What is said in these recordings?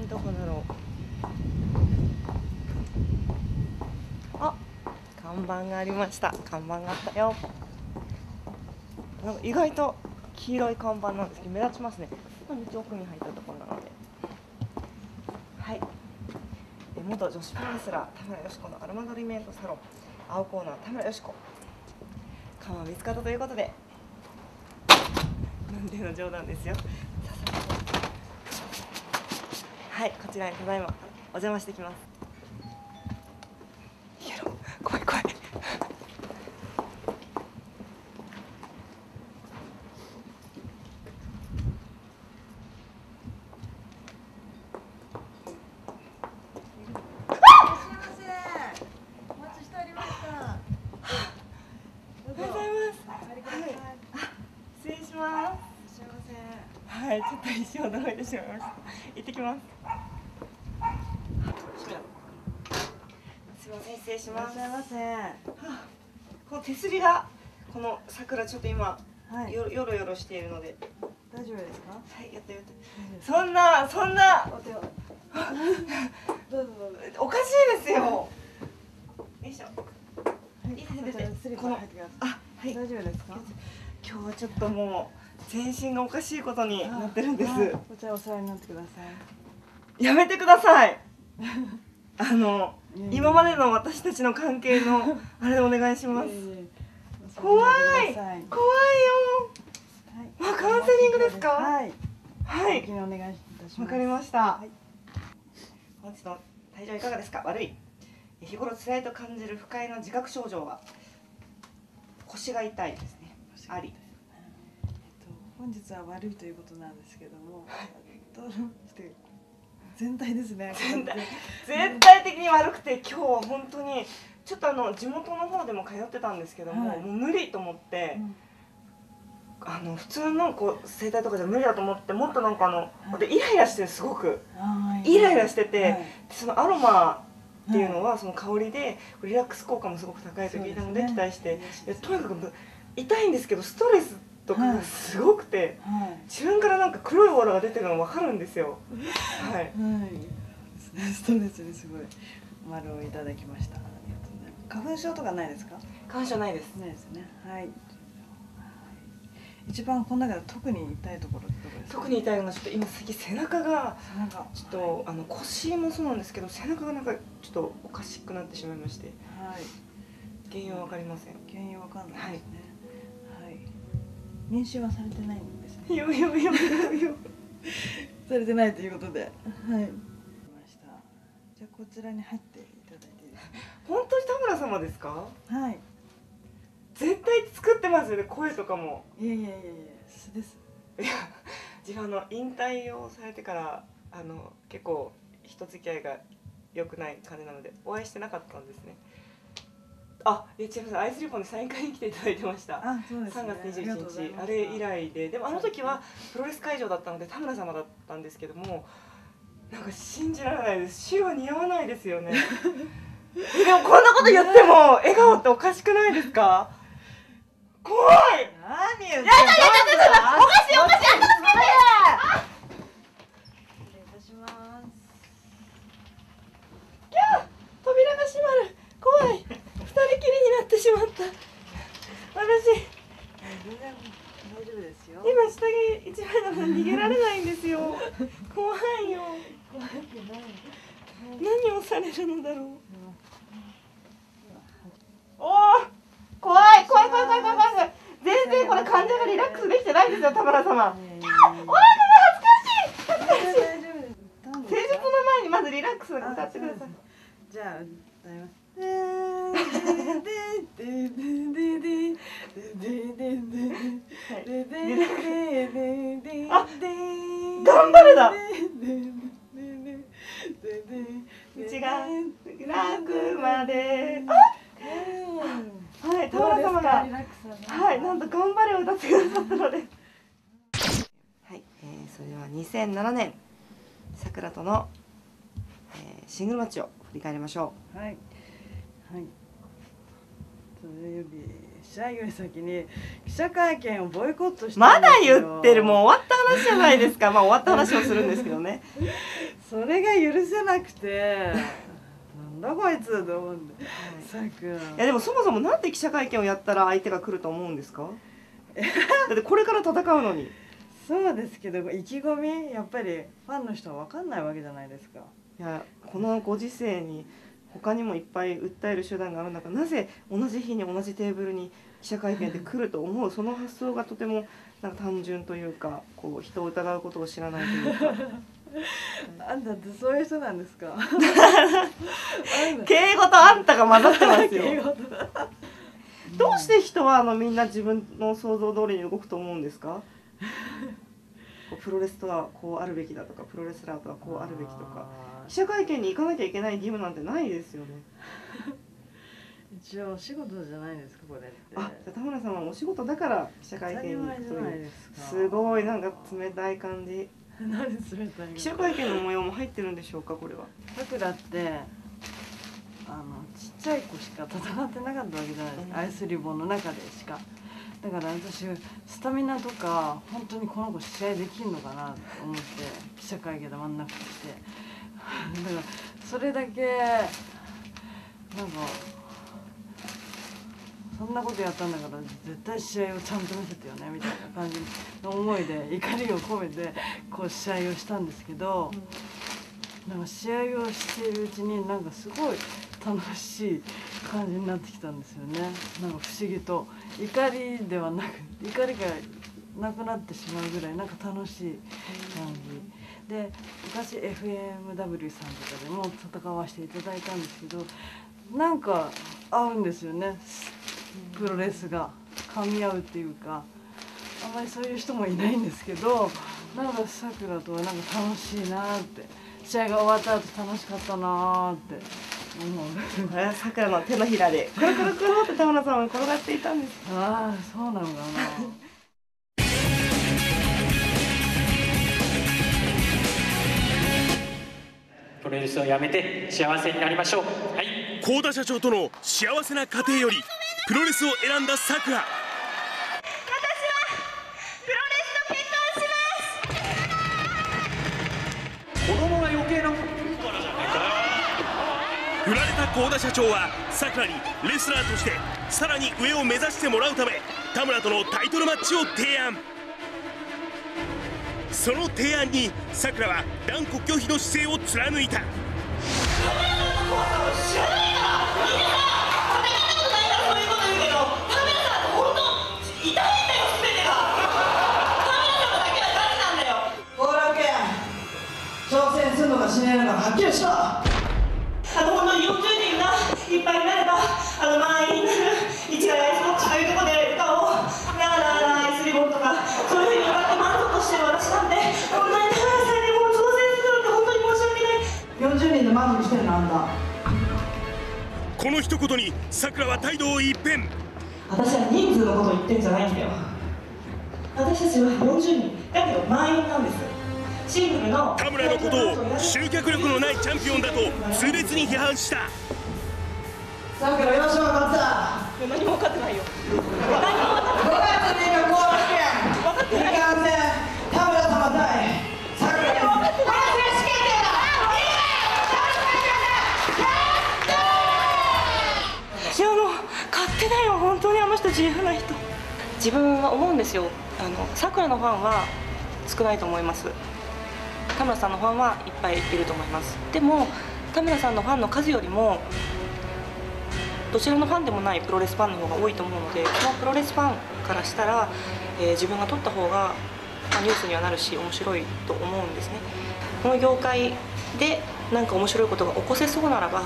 どこだろう。あ、看板がありました。看板があったよ。なんか意外と黄色い看板なんですけど目立ちますね。道奥に入ったところなので。はい。元女子プロレスラー田村佳子のアロマトリーメントサロン青コーナー田村佳子。看板見つかったということで。なんていうの冗談ですよ。はい、こちらにただいまお邪魔してきます。いけろ、怖い怖い。はい、ちょっと一瞬驚いてしまいました。行ってきます。すみません、失礼します。いらっしゃいませ。この手すりが、この桜ちょっと今、よろよろしているので。 大丈夫ですか？ はい、やったやった。そんな。お手を。 どうぞ。 おかしいですよ。よいしょ。いいですね。この。あ、はい。 大丈夫ですか？ 今日はちょっともう。全身がおかしいことになってるんです。 こちらお座りになってください。やめてください。今までの私たちの関係のあれでお願いします。怖い。怖いよ。カウンセリングですか？はい。はい。 お願いいたします。 わかりました。本日の体調いかがですか？悪い。日頃辛いと感じる不快な自覚症状は腰が痛いですね。あり。 本日は悪いということなんですけども、どうして全体ですね。 全体的に悪くて、今日は本当にちょっと地元の方でも通ってたんですけども、もう無理と思って、普通の整体とかじゃ無理だと思って、もっとなんかイライラしてる、すごくイライラしてて、そのアロマっていうのはその香りでリラックス効果もすごく高いと聞いたので期待して、とにかく痛いんですけどストレスとかがすごくて、自分からなんか黒いオーラが出てるのが分かるんですよ。はい。 ストレスにすごい丸をいただきました。ありがとうございます。花粉症とかないですか？ 花粉症ないです。 ないですね。はい。一番この中で特に痛いところってどこですか？ 特に痛いのがちょっと今最近背中がちょっと腰もそうなんですけど背中がなんかちょっとおかしくなってしまいまして。はい。原因は分かりません。 原因は分かんないですね。妊娠はされてないんですね。 よされてないということで、はい。ました。じゃあこちらに入っていただいていいですか？ 本当に田村様ですか？ はい。 絶対作ってますよね、声とかも。 いや素です。 いや、自分引退をされてから結構人付き合いが良くない感じなのでお会いしてなかったんですね。あ、違います。アイスリポンでサイン会に来ていただいてました。 あ、そうですね。 3月21日、あれ以来で、でもあの時はプロレス会場だったので田村様だったんですけども、なんか信じられないです。白似合わないですよね。でもこんなこと言っても笑顔っておかしくないですか？怖い。 何言ってんの？ おかしいあんたつけて。 失礼いたします。 キャー、扉が閉まる。怖い。二人きりになってしまった。私。 全然大丈夫ですよ。 今下着一枚なのに逃げられないんですよ。怖いよ。 怖くない。 何をされるのだろう。おお、怖い。全然これ患者がリラックスできてないですよ、田村様。あ、おい、恥ずかしい。 大丈夫です。 施術の前にまずリラックス歌ってください。 じゃあ歌います。 あ、頑張れだ。道が楽まで。はい、田村様がはい、なんと頑張れを歌ってくださったので。はい、それでは2007年桜との、シングルマッチを振り返りましょう。はい。はい。それより試合より先に記者会見をボイコットしてまだ言ってる。もう終わった話じゃないですか。まあ終わった話をするんですけどね。 それが許せなくてなんだこいつと思うんで、さくら。いやでもそもそもなんで記者会見をやったら相手が来ると思うんですか？だってこれから戦うのに。 そうですけど、意気込みやっぱりファンの人は分かんないわけじゃないですか。 いやこのご時世に他にもいっぱい訴える手段がある中、なぜ同じ日に同じテーブルに記者会見で来ると思うその発想がとてもなんか単純というか、こう人を疑うことを知らないというか。 あんたってそういう人なんですか？ 敬語とあんたが混ざってますよ。どうして人はみんな自分の想像通りに動くと思うんですか？プロレスとはこうあるべきだとか、プロレスラーとはこうあるべきとか、記者会見に行かなきゃいけない義務なんてないですよね。 一応お仕事じゃないですかこれって。 あ、じゃあ田村さんはお仕事だから記者会見に行くという。すごいなんか冷たい感じ。 何冷たい？ 記者会見の模様も入ってるんでしょうかこれは。 さくらってちっちゃい子しか戦ってなかったわけじゃないですか、アイスリボンの中でしか。だから私スタミナとか本当にこの子試合できるのかなと思って記者会見で真ん中にしてだからそれだけなんかそんなことやったんだから絶対試合をちゃんと見せてよねみたいな感じの思いで怒りを込めてこう試合をしたんですけど、なんか試合をしているうちになんかすごい楽しい感じになってきたんですよね。なんか不思議と怒りではなく怒りがなくなってしまうぐらいなんか楽しい感じで、昔 FMW さんとかでも戦わせていただいたんですけど、なんか合うんですよね。プロレスが噛み合うっていうか、あんまりそういう人もいないんですけど、なんかさくらとはなんか楽しいなって、試合が終わった後楽しかったなって思う。 さくらの手のひらでくるくるくるって田村さんは転がっていたんです。 ああ、そうなのかな。 プロレスをやめて幸せになりましょう。はい。 幸田社長との幸せな家庭よりプロレスを選んださくら。 私はプロレスと結婚します。 子供が余計な振られた幸田社長はさくらにレスラーとしてさらに上を目指してもらうため田村とのタイトルマッチを提案。その提案にさくらは断固拒否の姿勢を貫いた。 挑戦するのかしないのかはっきりしろ。 本当に40人がいっぱいになれば満員になる市ヶ谷アイスボックスというところで歌をアイスリボンとかそういうふうに歌って満足してる私なんで、本当に田村さんにもう挑戦するのって本当に申し訳ない。 40人で満足してるのあんた。 この一言にさくらは態度を一変。 私は人数のことを言ってんじゃないんだよ。私たちは40人だけど満員なんです。シングルの田村のことを集客力のないチャンピオンだと痛烈に批判した。 さくらよし分かった。 何も分かってないよ。 5月6日後楽園日韓戦田村様対さくら。 勝手だよ本当に。あの人自由な人。自分は思うんですよ、さくらのファンは少ないと思います。田村さんのファンはいっぱいいると思います。でも田村さんのファンの数よりもどちらのファンでもないプロレスファンの方が多いと思うので、そのプロレスファンからしたら、自分が取った方が、ニュースにはなるし面白いと思うんですね。この業界でなんか面白いことが起こせそうならば、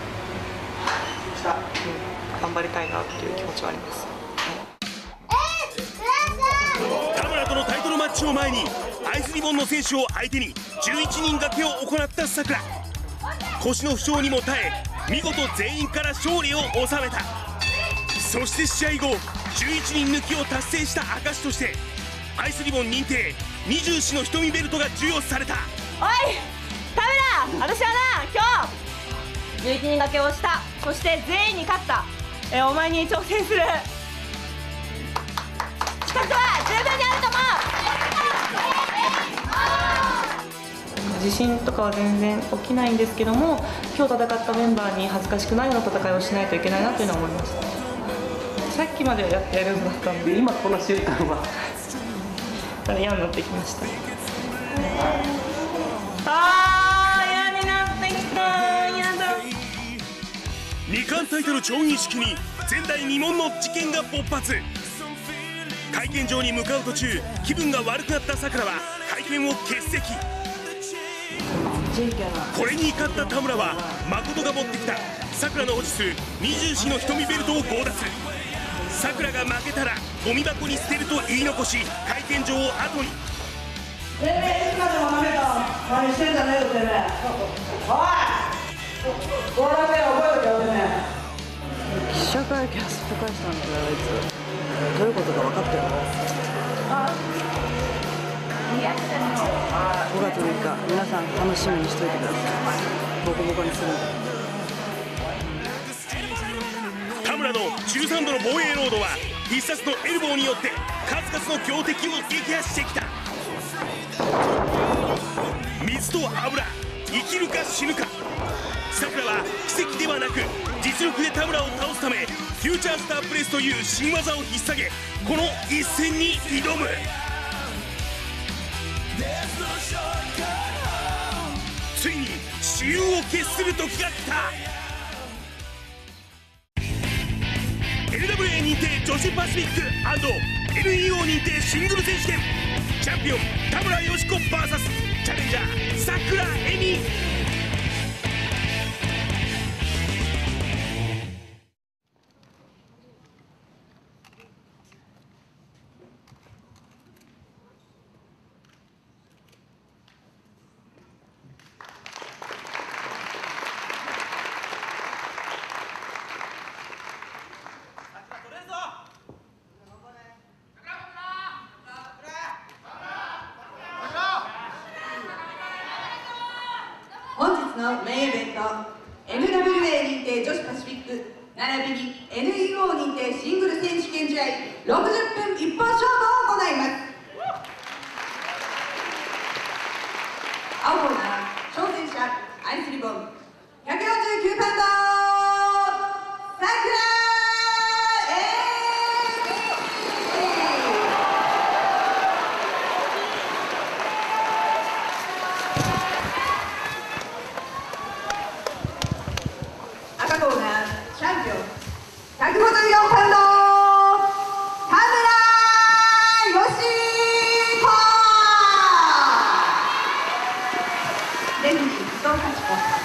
頑張りたいなっていう気持ちはあります。 田村とのタイトルマッチを前にアイスリボンの選手を相手に11人掛けを行ったさくら。腰の負傷にも耐え見事全員から勝利を収めた。そして試合後11人抜きを達成した証としてアイスリボン認定24の瞳ベルトが授与された。 おい田村、私はな今日11人掛けをした。そして全員に勝った。お前に挑戦する資格は十分にあると思う。自自信とかは全然起きないんですけども、今日戦ったメンバーに恥ずかしくないような戦いをしないといけないなというのは思いました。さっきまではやってやるんだったんで、 今この瞬間は嫌になってきました。嫌になってきた。嫌だ。 2冠タイトル調印式に前代未聞の事件が勃発。会見場に向かう途中、気分が悪くなったさくらは会見を欠席。これに怒った田村は誠が持ってきたさくらの保持する24の瞳ベルトを強奪。さくらが負けたらゴミ箱に捨てると言い残し、会見場を後に。 てめえいつまでもなめた何してんじゃねえぞてめえ。おいこれだけ覚えとけよてめえ。 記者会見すっぽかしたんだよあいつ。どういうことか分かってるの？5月6日皆さん楽しみにしといてください。ボコボコにするんで。 田村の13度の防衛ロードは必殺のエルボーによって数々の強敵を撃破してきた。水と油、生きるか死ぬか。さくらは奇跡ではなく実力で田村を倒すためフューチャースタープレスという新技を引っ提げ、この一戦に挑む。ついに雌雄を決する時が来た。 LWA 認定女子パシフィック &NEO 認定シングル選手権、チャンピオン田村佳子 VS チャレンジャーさくらえみ。 本日のメインイベント NWA 認定女子パシフィック並びに NEO 認定シングル選手権試合60分一本勝負を行います。青コーナー挑戦者アイスリボン149パウンドさくら赤コーナーチャンピオン154パウンド田村佳子。レフェリー伊藤幸子。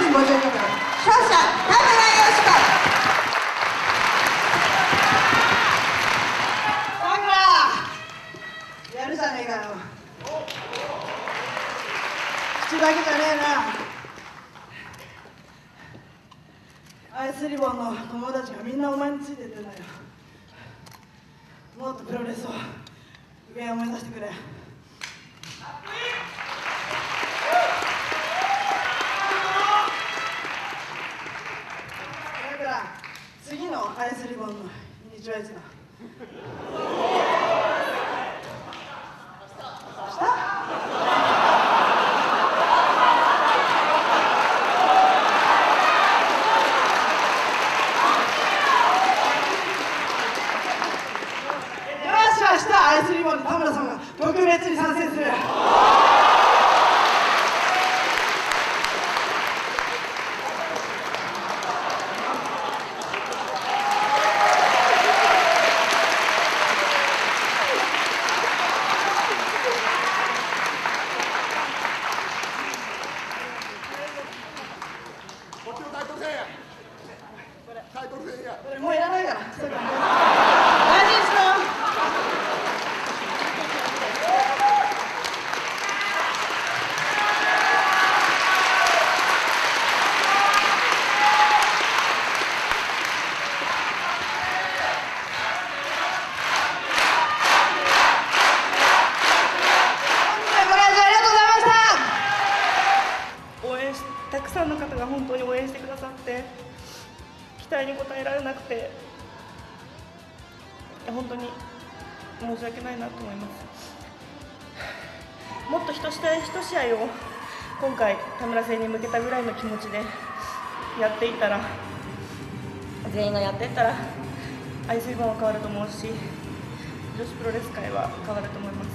50秒、勝者田村佳子。さくらやるじゃねえかよ。口だけじゃねえな。アイスリボンの友達がみんなお前についてってんだよ。もっとプロレスを上を目指してくれ。次のアイスリボンの日にちはいつだ？よし、明日アイスリボンに田村さんが特別に参戦する。もういらないから。大事にしろ。 たくさんの方が本当に応援してくださって期待に応えられなくて本当に申し訳ないなと思います。もっと一試合を今回田村戦に向けたぐらいの気持ちでやっていったら全員がやっていったらアイスリボンは変わると思うし女子プロレス界は変わると思います。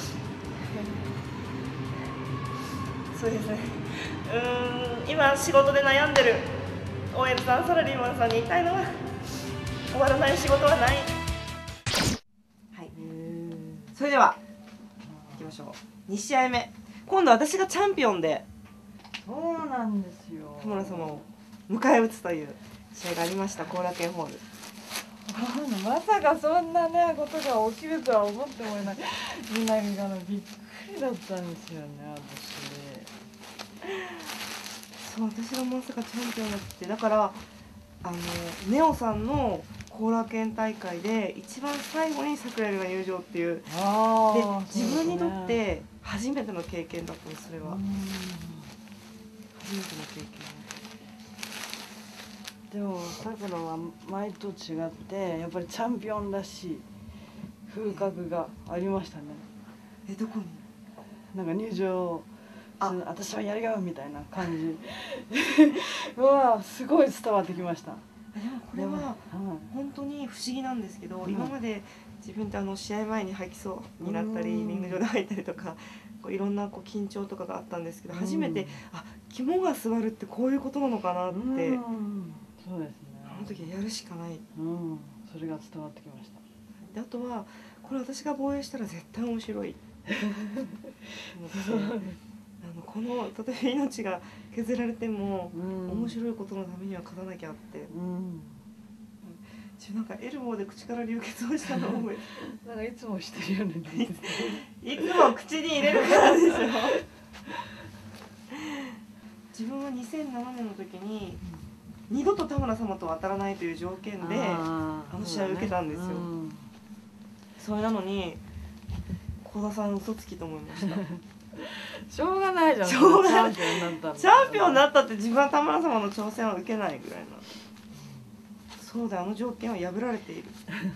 そうですね。今仕事で悩んでる OL さん、サラリーマンさんに言いたいのは終わらない仕事はない。はい。それではいきましょう。2試合目。今度私がチャンピオンでそうなんですよ。 田村様を迎え撃つという試合がありました後楽園ホール。 まさかそんなねことが起きるとは思ってもいない。びっくりだったんですよね、私。 そう、私がまさかチャンピオンだって、だからネオさんの後楽園大会で一番最後に桜井が入場っていう、で自分にとって初めての経験だったんです。それは初めての経験でもさくらは前と違ってやっぱりチャンピオンらしい風格がありましたね。 どこになんか入場私はやるよみたいな感じうわすごい伝わってきました。 でもこれは本当に不思議なんですけど、今まで自分って試合前に吐きそうになったりリング上で吐いたりとかいろんな緊張とかがあったんですけど、初めて肝が据わるってこういうことなのかなって、 そうですね、 あの時はやるしかない、 それが伝わってきました。 であとはこれ私が防衛したら絶対面白いこの例えば命が削られても、面白いことのためには勝たなきゃって、なんかエルボーで口から流血をしたのを覚えてなんかいつもしてるよねいつも口に入れるからですよ自分は2007年の時に二度と田村様と当たらないという条件で試合を受けたんですよ。それなのに小田さん嘘つきと思いましたしょうがないじゃん。 しょうがない。チャンピオンになったって自分は田村様の挑戦は受けないぐらいな。そうだ、条件は破られている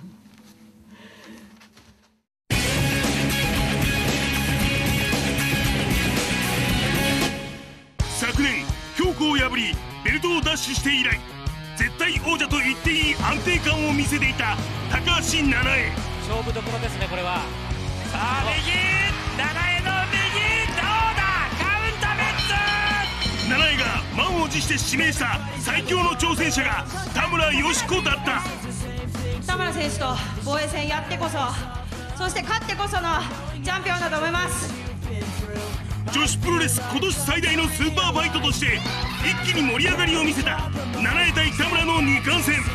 昨年強固を破りベルトを奪取して以来絶対王者と言っていい安定感を見せていた高橋七重。 勝負どころですね、これは。さあ右、七重の右、どうだ、カウンターメッツ。 七重が満を持して指名した最強の挑戦者が田村佳子だった。 田村選手と防衛戦やってこそ、そして勝ってこそのチャンピオンだと思います。 女子プロレス今年最大のスーパーファイトとして一気に盛り上がりを見せた七重対田村の2冠戦。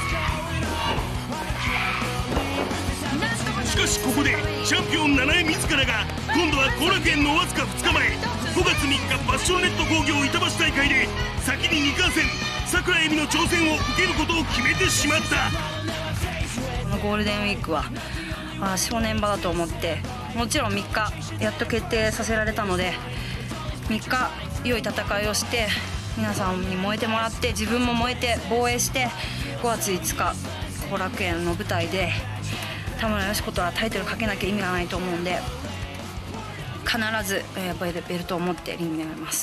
しかしここでチャンピオン七重自らが今度は後楽園のわずか2日前5月3日ファッションネット工業板橋大会で先に2冠戦桜井恵美の挑戦を受けることを決めてしまった。 このゴールデンウィークは正念場だと思って、もちろん3日やっと決定させられたので、3日良い戦いをして皆さんに燃えてもらって、自分も燃えて防衛して、5月5日後楽園の舞台で田村佳子とはタイトルかけなきゃ意味がないと思うんで、必ずベルトを持ってリングに上がります。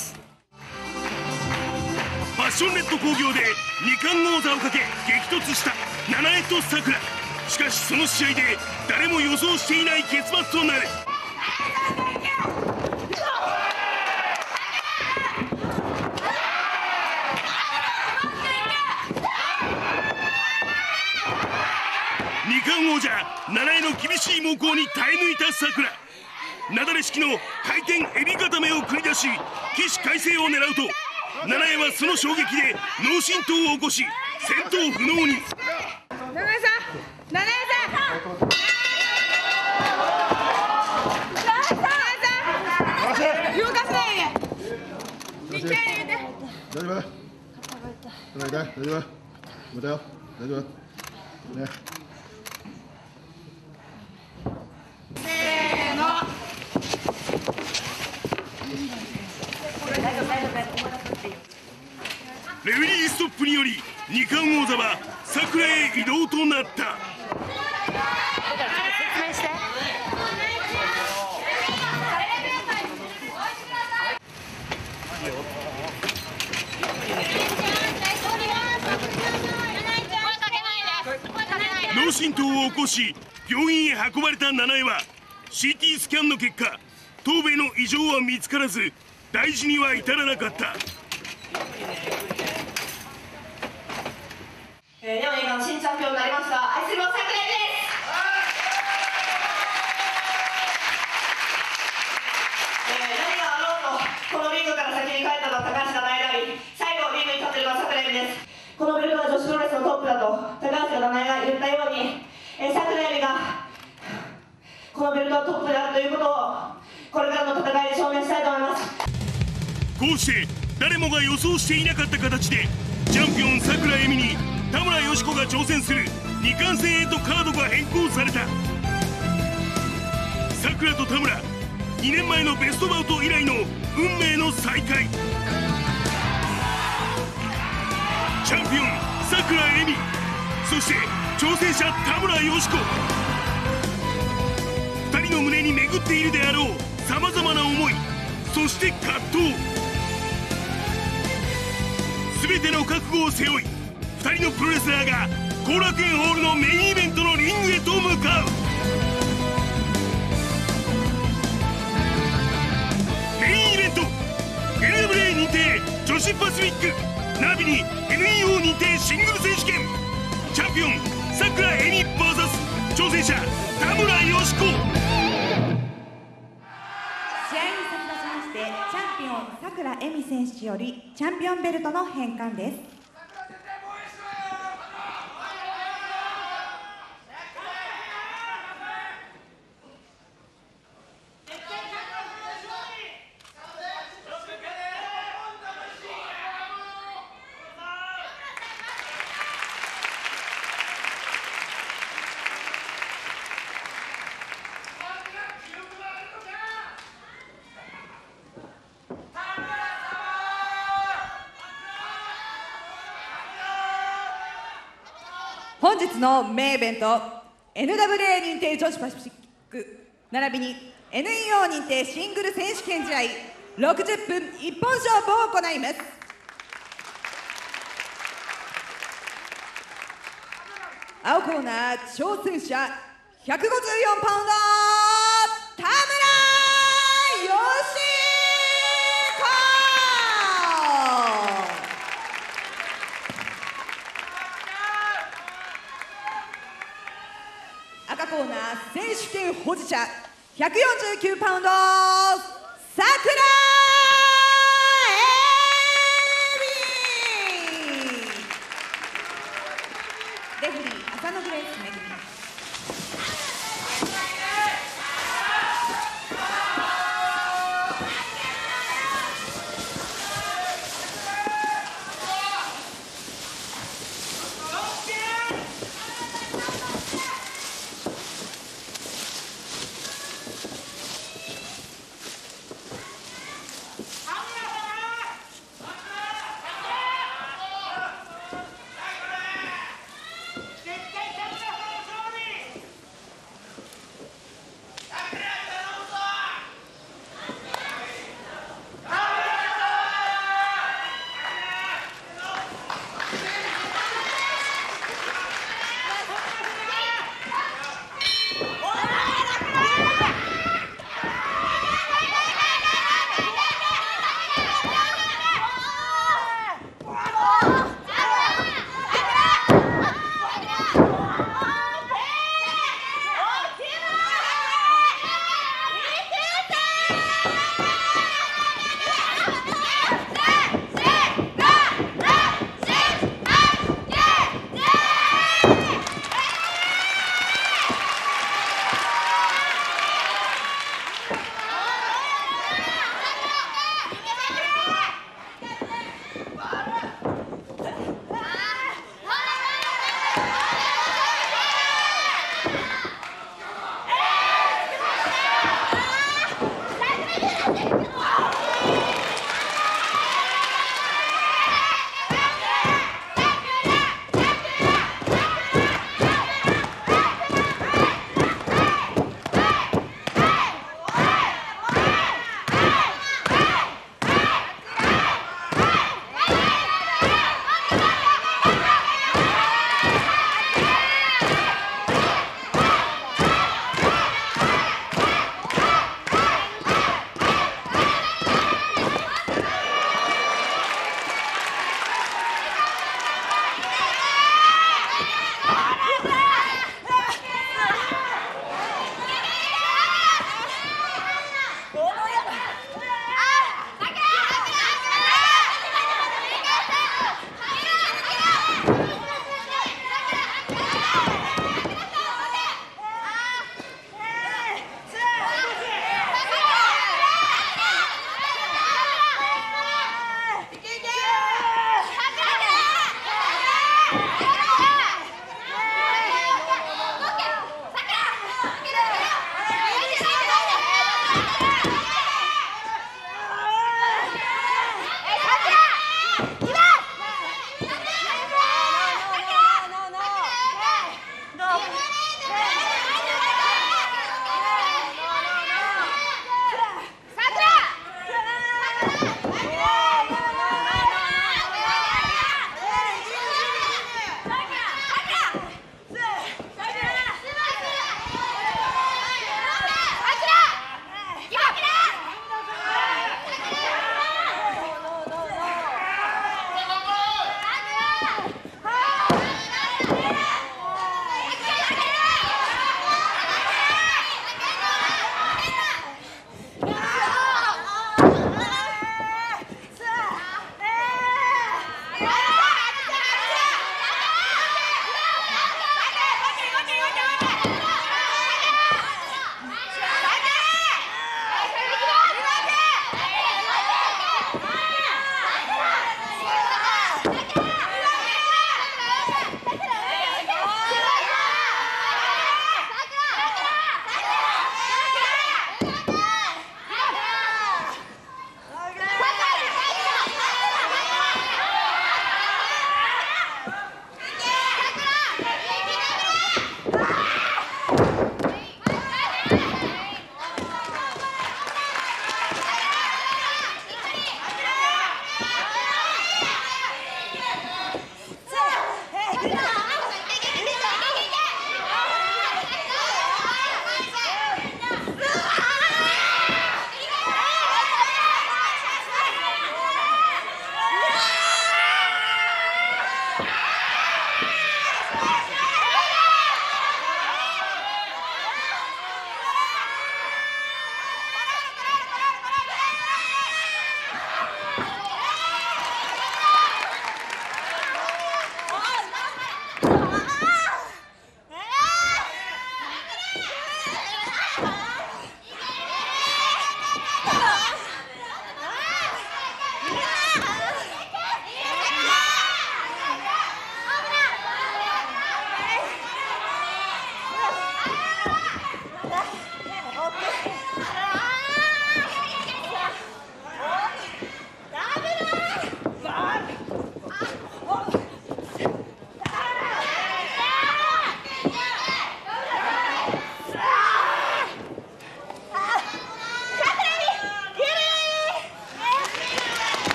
ファッションネット工業で2冠王座をかけ激突した七重と桜。しかしその試合で誰も予想していない結末となる。2冠王者七重の厳しい猛攻に耐え抜いた桜。なだれ式の回転エビ固めを繰り出し起死回生を狙うと、七重はその衝撃で脳震盪を起こし戦闘不能に。 七重さん、七重さん、動かせないで。一回入れて。 大丈夫？大丈夫？大丈夫？ね。 せーの。 レフェリーストップにより2冠王座は桜へ移動となった。脳震盪を起こし病院へ運ばれた七重は CT スキャンの結果頭部への異常は見つからず大事には至らなかった。 4位が新チャンピオンになりました愛する桜井です。何があろうとこのリングから先に帰ったのは高橋七重であり、最後リングに立っているのは桜井です。このベルトは女子プロレスのトップだと高橋七重が言ったように、桜井がこのベルトはトップであるということをこれからの戦いで証明したいと思います。 こうして誰もが予想していなかった形でチャンピオン桜井恵美に田村佳子が挑戦する2冠戦へとカードが変更された。桜と田村、2年前のベストバウト以来の運命の再会。チャンピオン桜井恵美、そして挑戦者田村佳子、2人の胸に巡っているであろうさまざまな思い、そして葛藤、全ての覚悟を背負い2人のプロレスラーが後楽園ホールのメインイベントのリングへと向かう。メインイベント NWA 認定女子パシフィック並びに NEO 認定シングル選手権、チャンピオン桜井恵美 VS 挑戦者田村佳子。 試合に先立ちましてチャンピオン桜井恵美選手よりチャンピオンベルトの返還です。本日のメインイベント NWA 認定女子パシフィック並びに NEO 認定シングル選手権試合60分一本勝負を行います。青コーナー挑戦者154パウンド田村佳子、赤コーナー選手権保持者149パウンド桜レフリー浅野グレースめぐみ。 さ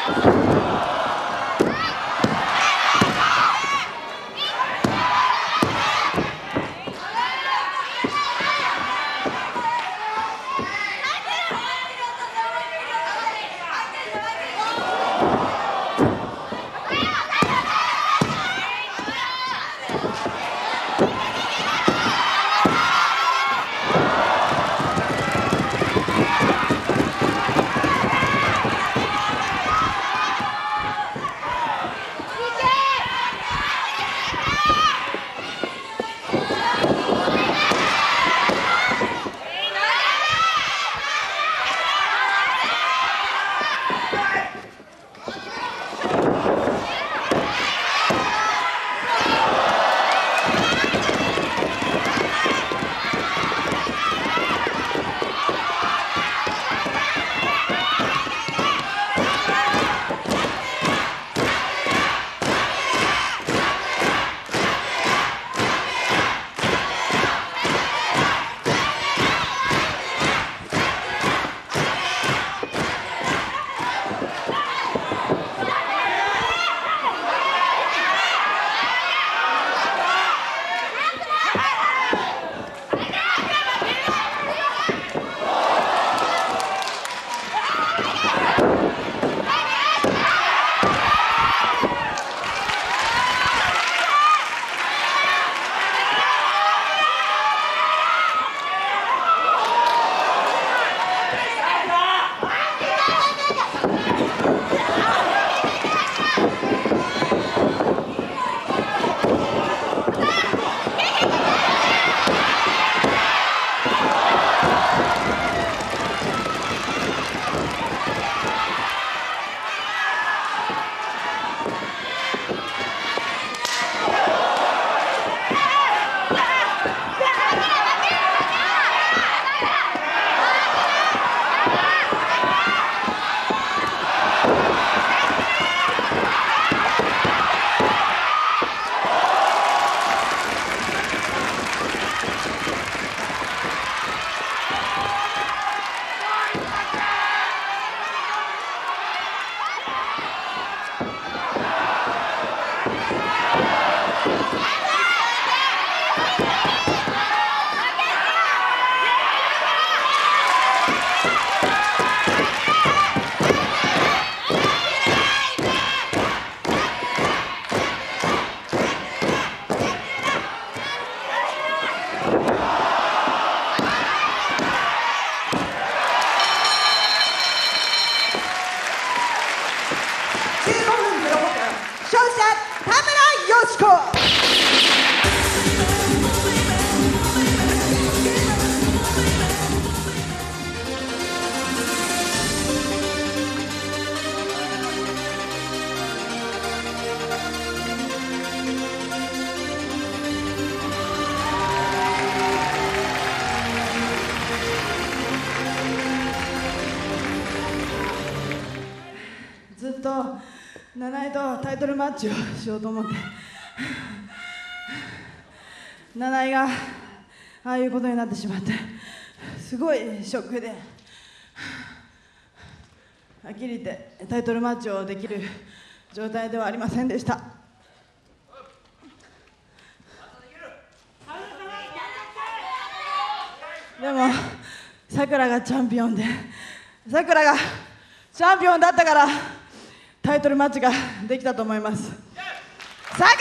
七重とタイトルマッチをしようと思って七重がああいうことになってしまってすごいショックで、はっきり言ってタイトルマッチをできる状態ではありませんでした。でもさくらがチャンピオンで、さくらがチャンピオンだったからタイトルマッチができたと思います。さくら、ありがと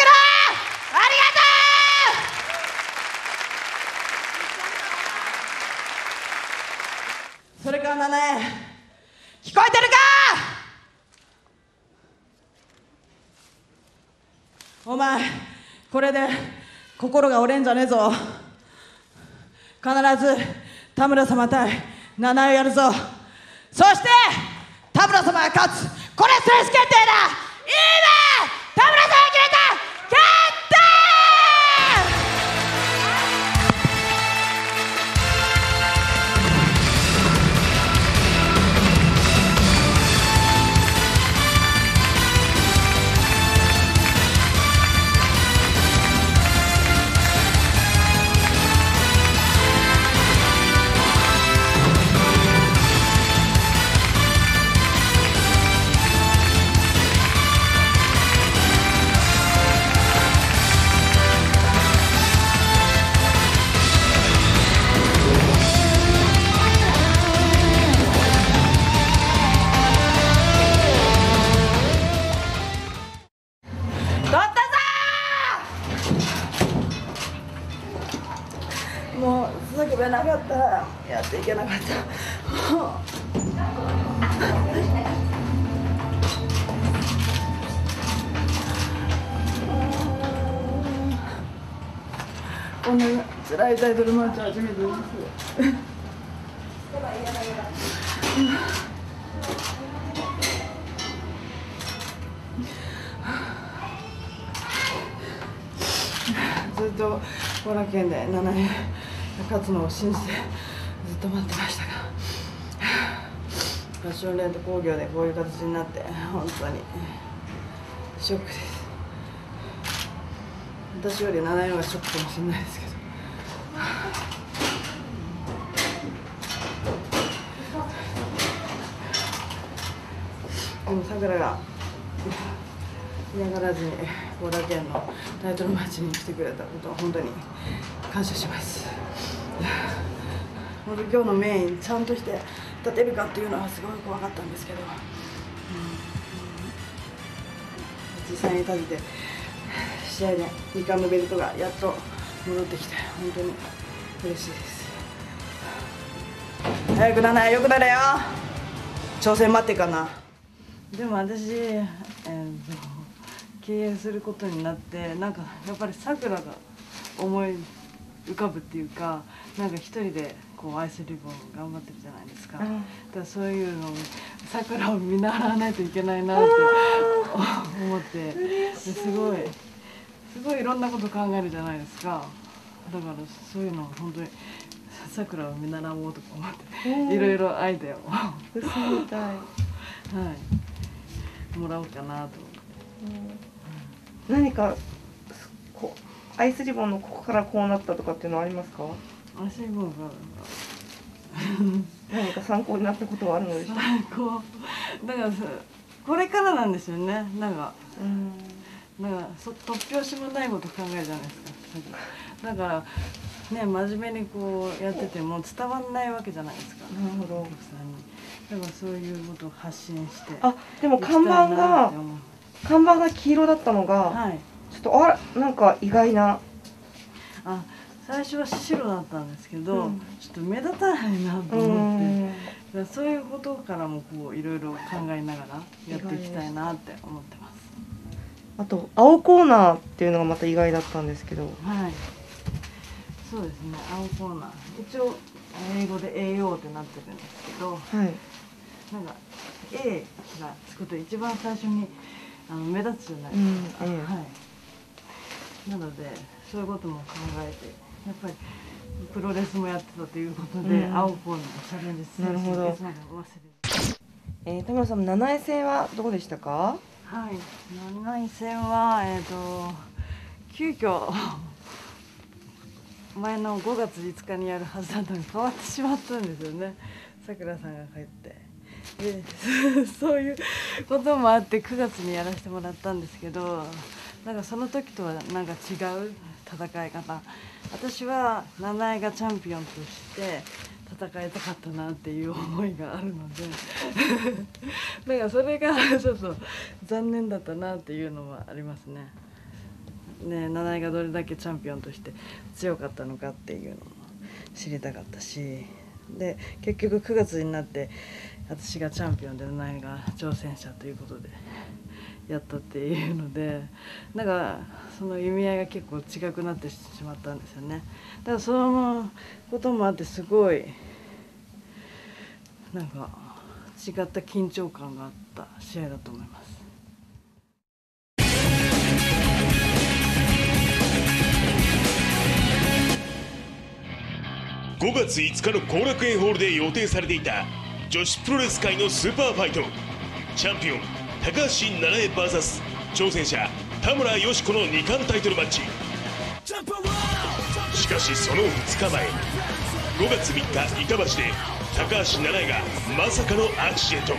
う。それから七重、聞こえてるか？お前これで心が折れんじゃねえぞ。必ず田村様対七重やるぞ。そして田村様が勝つ。これ選手決定だ。いいね、田村さんが決めた。決定。 こんな辛いタイトルマッチ初めてです。ずっと後楽園で7年勝つのを信じてずっと待ってましたが、ファッションレント工業でこういう形になって本当にショックです。私より7年がショックかもしれないですけど。でもさくらが嫌がらずに後楽園のタイトルマッチに来てくれたことは本当に感謝します。本当今日のメインちゃんとして立てるかっていうのはすごい怖かったんですけど、実際に立てて試合で2冠のベルトがやっと戻ってきて本当に嬉しいです。早くならよくなれよ。挑戦待ってかな。でも私、経営することになってなんかやっぱりさくらが思い浮かぶっていうか、なんか一人でこうアイスリボン頑張ってるじゃないですか。だからそういうのをさくらを見習わないといけないなって思ってすごいいろんなこと考えるじゃないですか。だからそういうのを本当にさくらを見習おうとか思っていろいろアイデアを嘘みたいもらおうかなと思って。 何かこうアイスリボンのここからこうなったとかっていうのはありますか？ アイスリボンが何か参考になったことはあるのでしょうか？ だからこれからなんですよね。なんか突拍子もないこと考えるじゃないですか。だからね、真面目にこうやってても伝わんないわけじゃないですか。なるほど。だからそういうことを発信して。 あ、でも看板が黄色だったのが、はい、ちょっとなんか意外な。 最初は白だったんですけど、ちょっと目立たないなと思って、そういうことからもこういろいろ考えながらやっていきたいなって思ってます。 あと青コーナーっていうのがまた意外だったんですけど。はい。 そうですね、青コーナー。一応英語で AO ってなってるんですけど、はい、なんか A がつくと一番最初に目立つじゃないですか。はい。なのでそういうことも考えて、やっぱりプロレスもやってたということで、青コーナーチャレンジする。なるほど。 田村さん、7位戦はどうでしたか？ はい、7位戦は急遽前の5月5日にやるはずだったのに変わってしまったんですよね。さくらさんが帰ってでそういうこともあって9月にやらせてもらったんですけど、なんかその時とはなんか違う戦い方。私は7位がチャンピオンとして戦いたかったなっていう思いがあるのでだからそれがちょっと残念だったなっていうのはありますね。7位がどれだけチャンピオンとして強かったのかっていうのも知りたかったし、で結局9月になって私がチャンピオンで7位が挑戦者ということでやったっていうので、なんかその意味合いが結構違くなってしまったんですよね。だからそのこともあってすごいなんか違った緊張感があった試合だと思います。 5月5日の後楽園ホールで予定されていた女子プロレス界のスーパーファイト、チャンピオン高橋七重 VS 挑戦者田村よし子の2冠タイトルマッチ。しかしその2日前、5月3日板橋で高橋七重がまさかのアクシデント。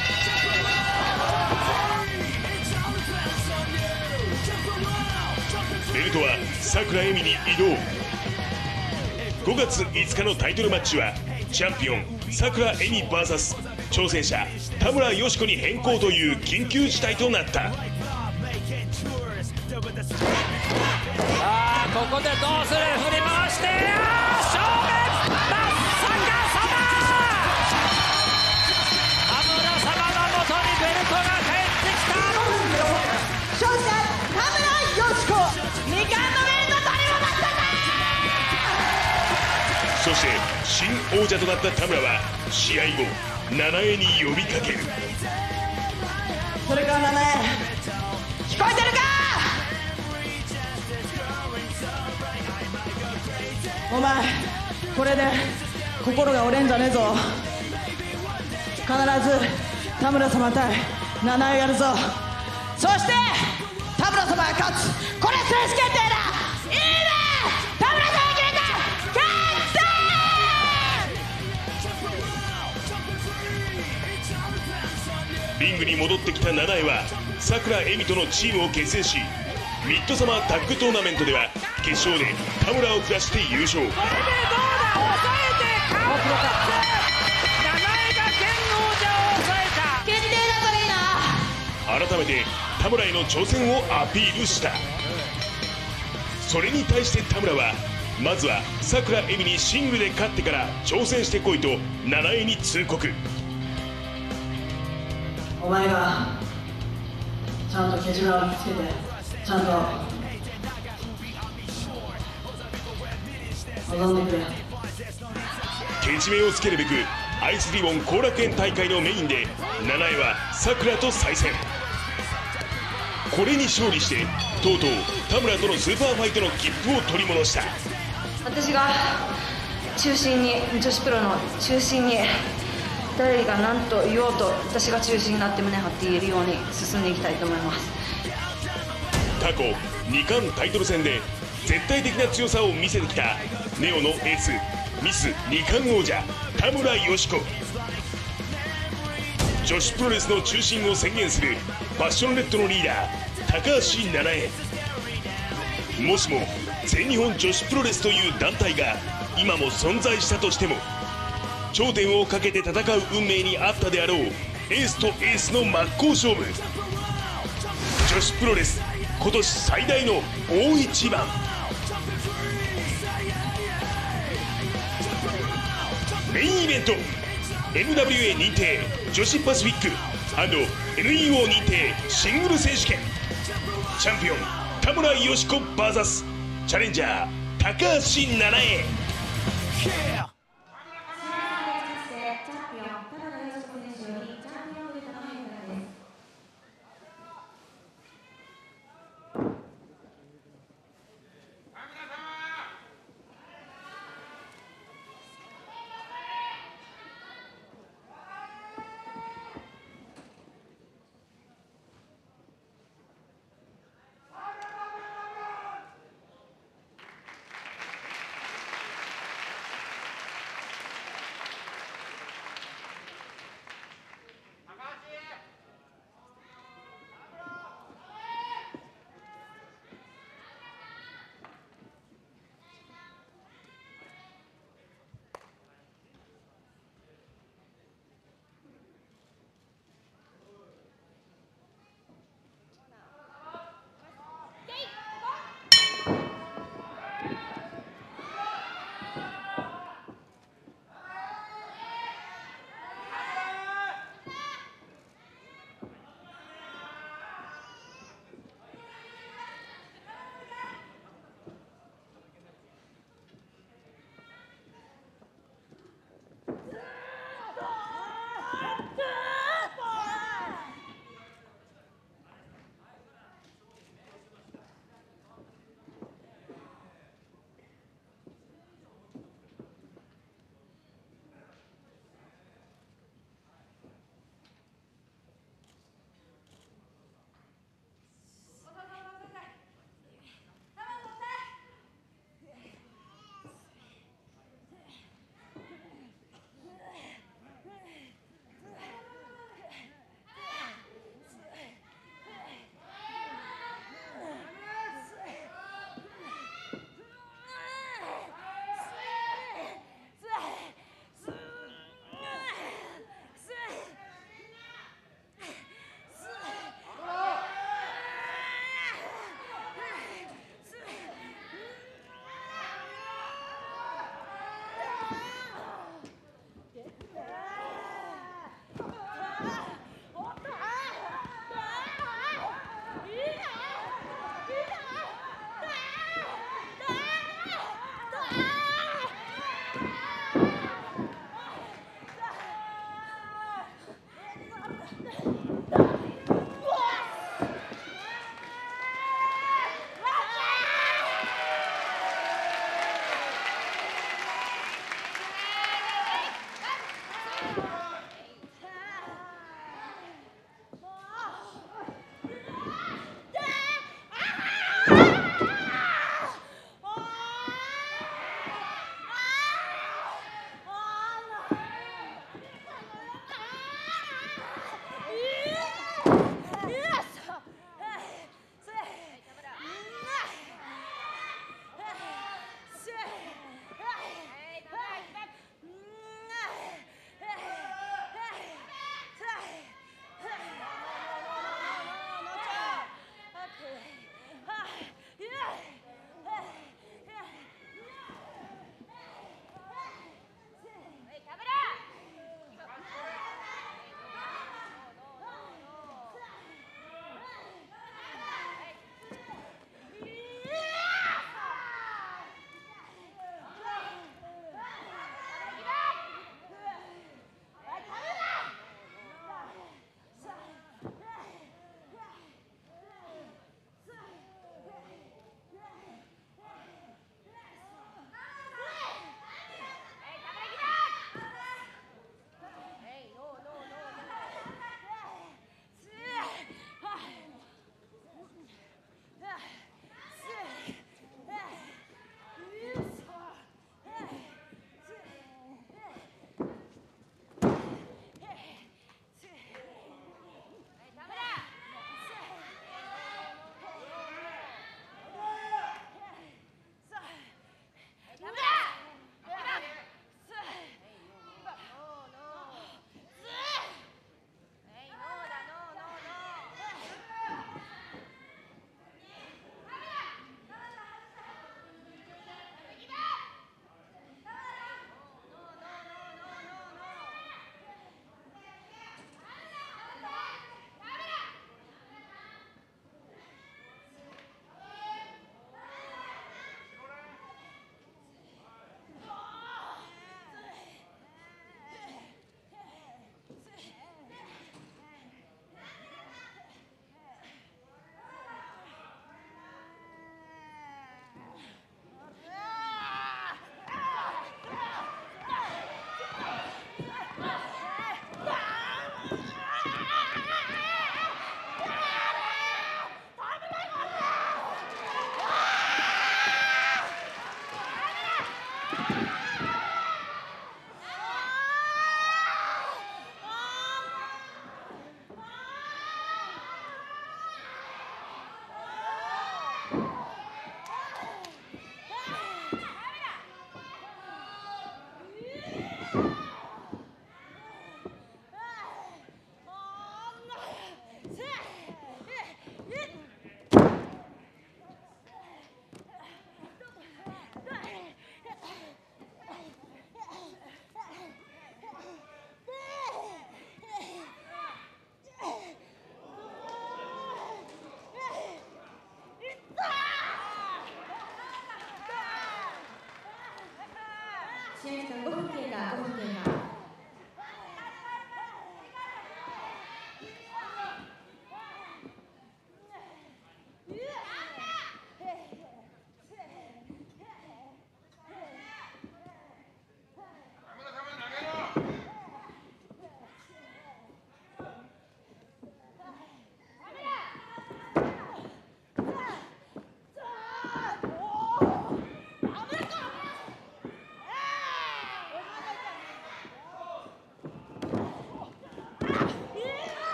ベルトは桜恵美に移動。5月5日のタイトルマッチはチャンピオン桜恵美 VS 挑戦者田村よし子に変更という緊急事態となった。 ここでどうする？振り回して正面真っ逆さま。田村様の元にベルトが帰ってきた。 勝者田村よし子2冠のベルト取り戻したぜ。 そして新王者となった田村は試合後七重に呼びかける。 それから七重、聞こえてるか？お前これで心が折れんじゃねえぞ。必ず田村様対七重やるぞ。そして田村様が勝つ。これ選手決定だ。いいね、田村様が決めた。決定。リングに戻ってきた七重はさくらえみとのチームを結成し、ミッドサマータッグトーナメントでは決勝で田村を下して優勝。これでどうだ、 抑えて完璧。七重が現王者を抑えた。 決定だといいな。 改めて田村への挑戦をアピールした。それに対して田村はまずはさくらえみにシングルで勝ってから挑戦してこいと七重に通告。 お前がちゃんとケジメを見つけて、ちゃんと臨んでくれ。 けじめをつけるべくアイスリボン後楽園大会のメインで七重はさくらと再戦。これに勝利してとうとう田村とのスーパーファイトの切符を取り戻した。 私が中心に、女子プロの中心に、誰が何と言おうと私が中心になって胸張って言えるように進んでいきたいと思います。 過去2冠タイトル戦で絶対的な強さを見せてきたネオのエース、ミス2冠王者田村佳子。女子プロレスの中心を宣言するファッションレッドのリーダー高橋七重。もしも全日本女子プロレスという団体が今も存在したとしても、頂点をかけて戦う運命にあったであろうエースとエースの真っ向勝負。女子プロレス今年最大の大一番。メインイベント、 NWA 認定女子パシフィック&NEO 認定シングル選手権。チャンピオン田村佳子 VS チャレンジャー高橋七重。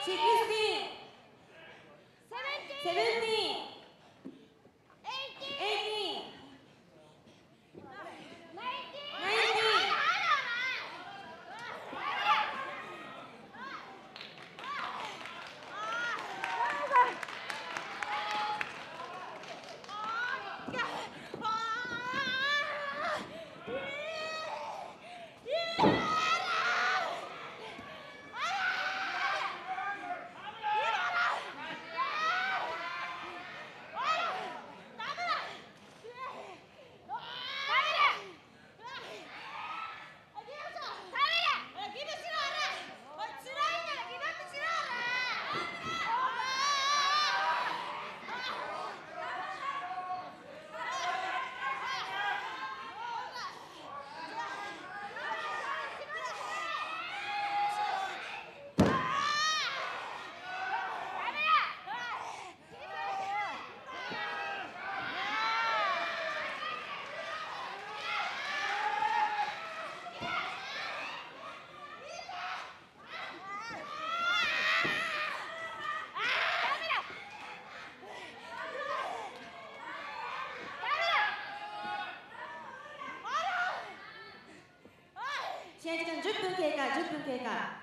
試合時間10分経過、10分経過。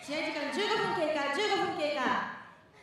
試合時間15分経過、15分経過。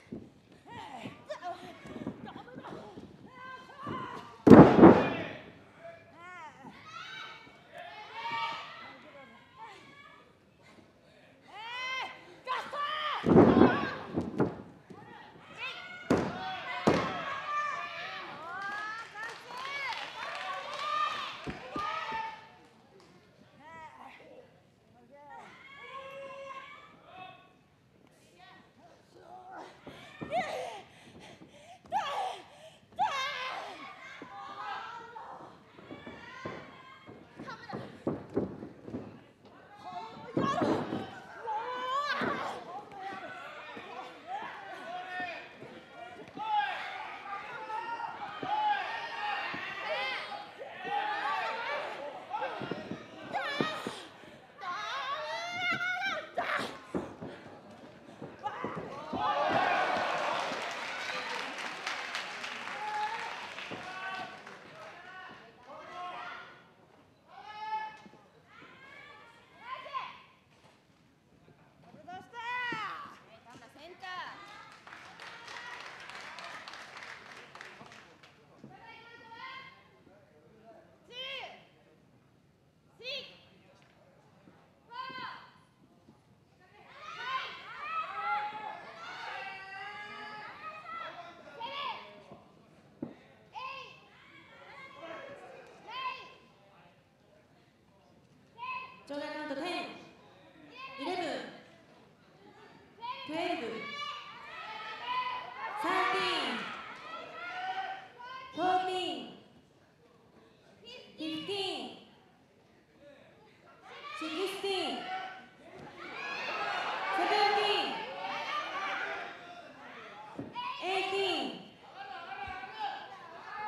場内カウント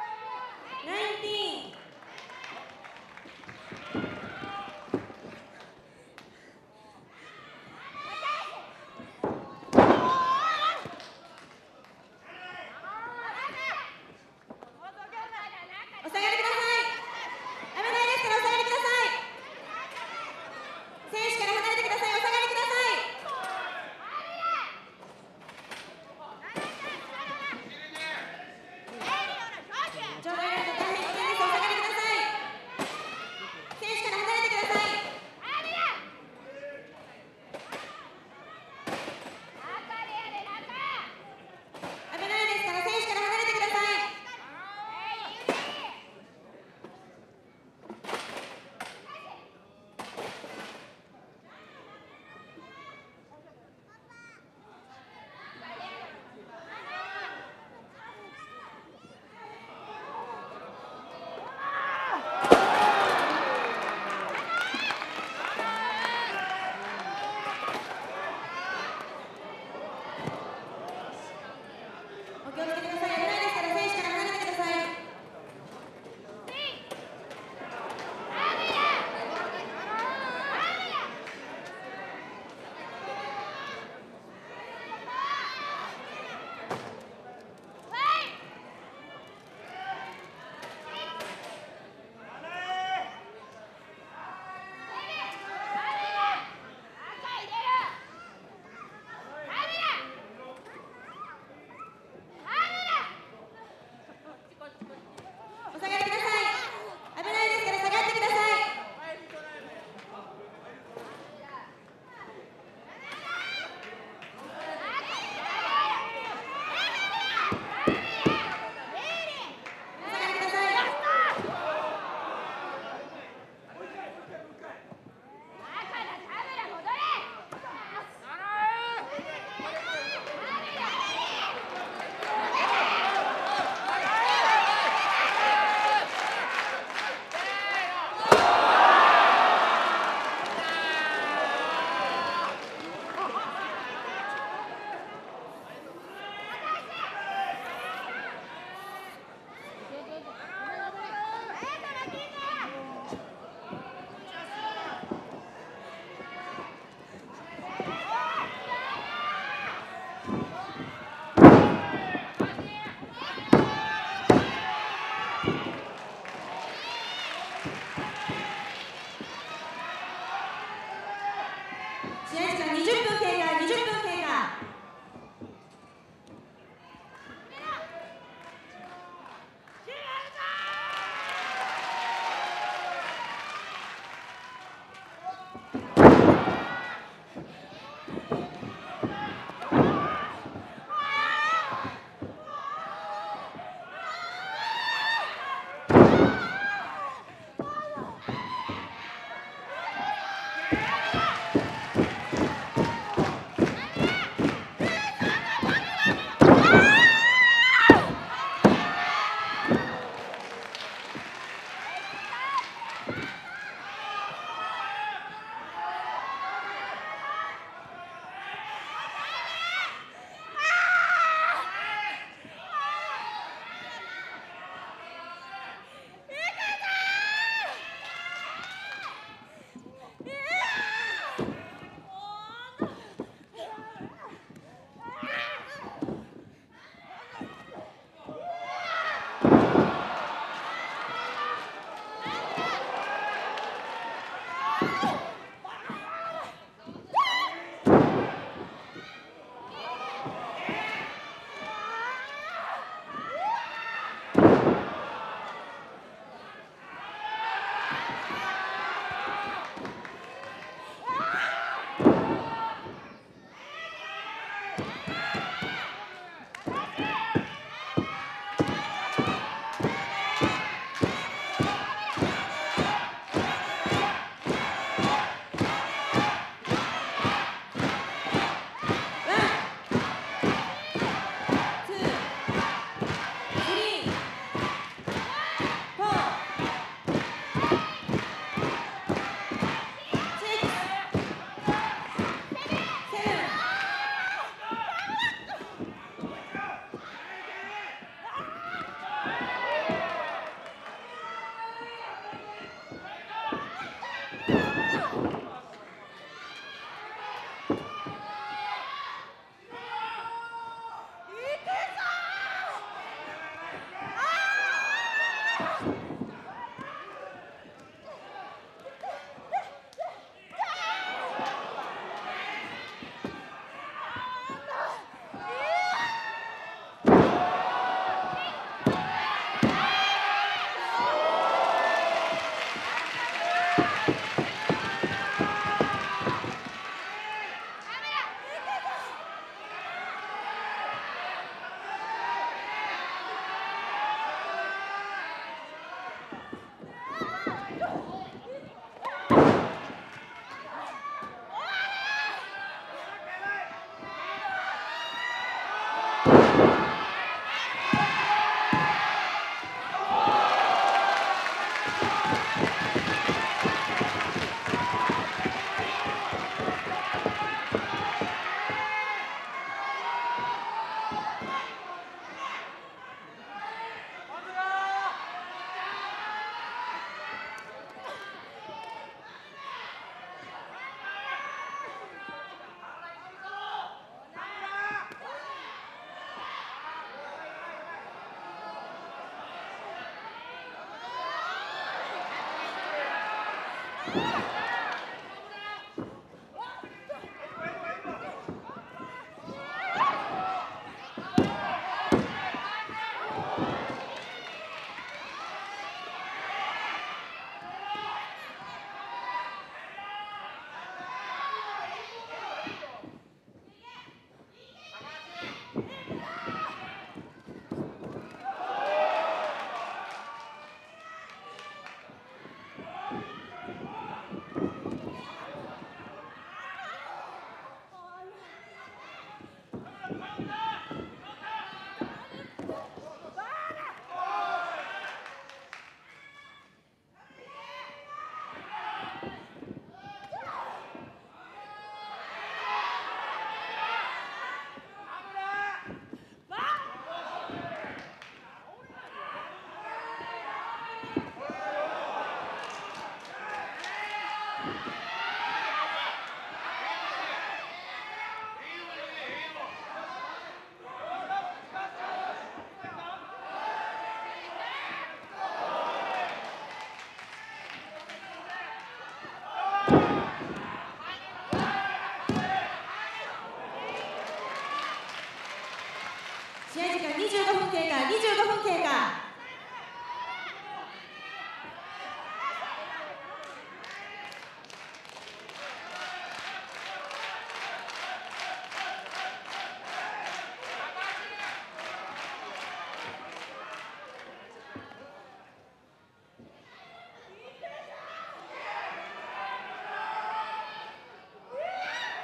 10、11、12、13、14、15、16、17、18、19、 試合時間25分経過、25分経過。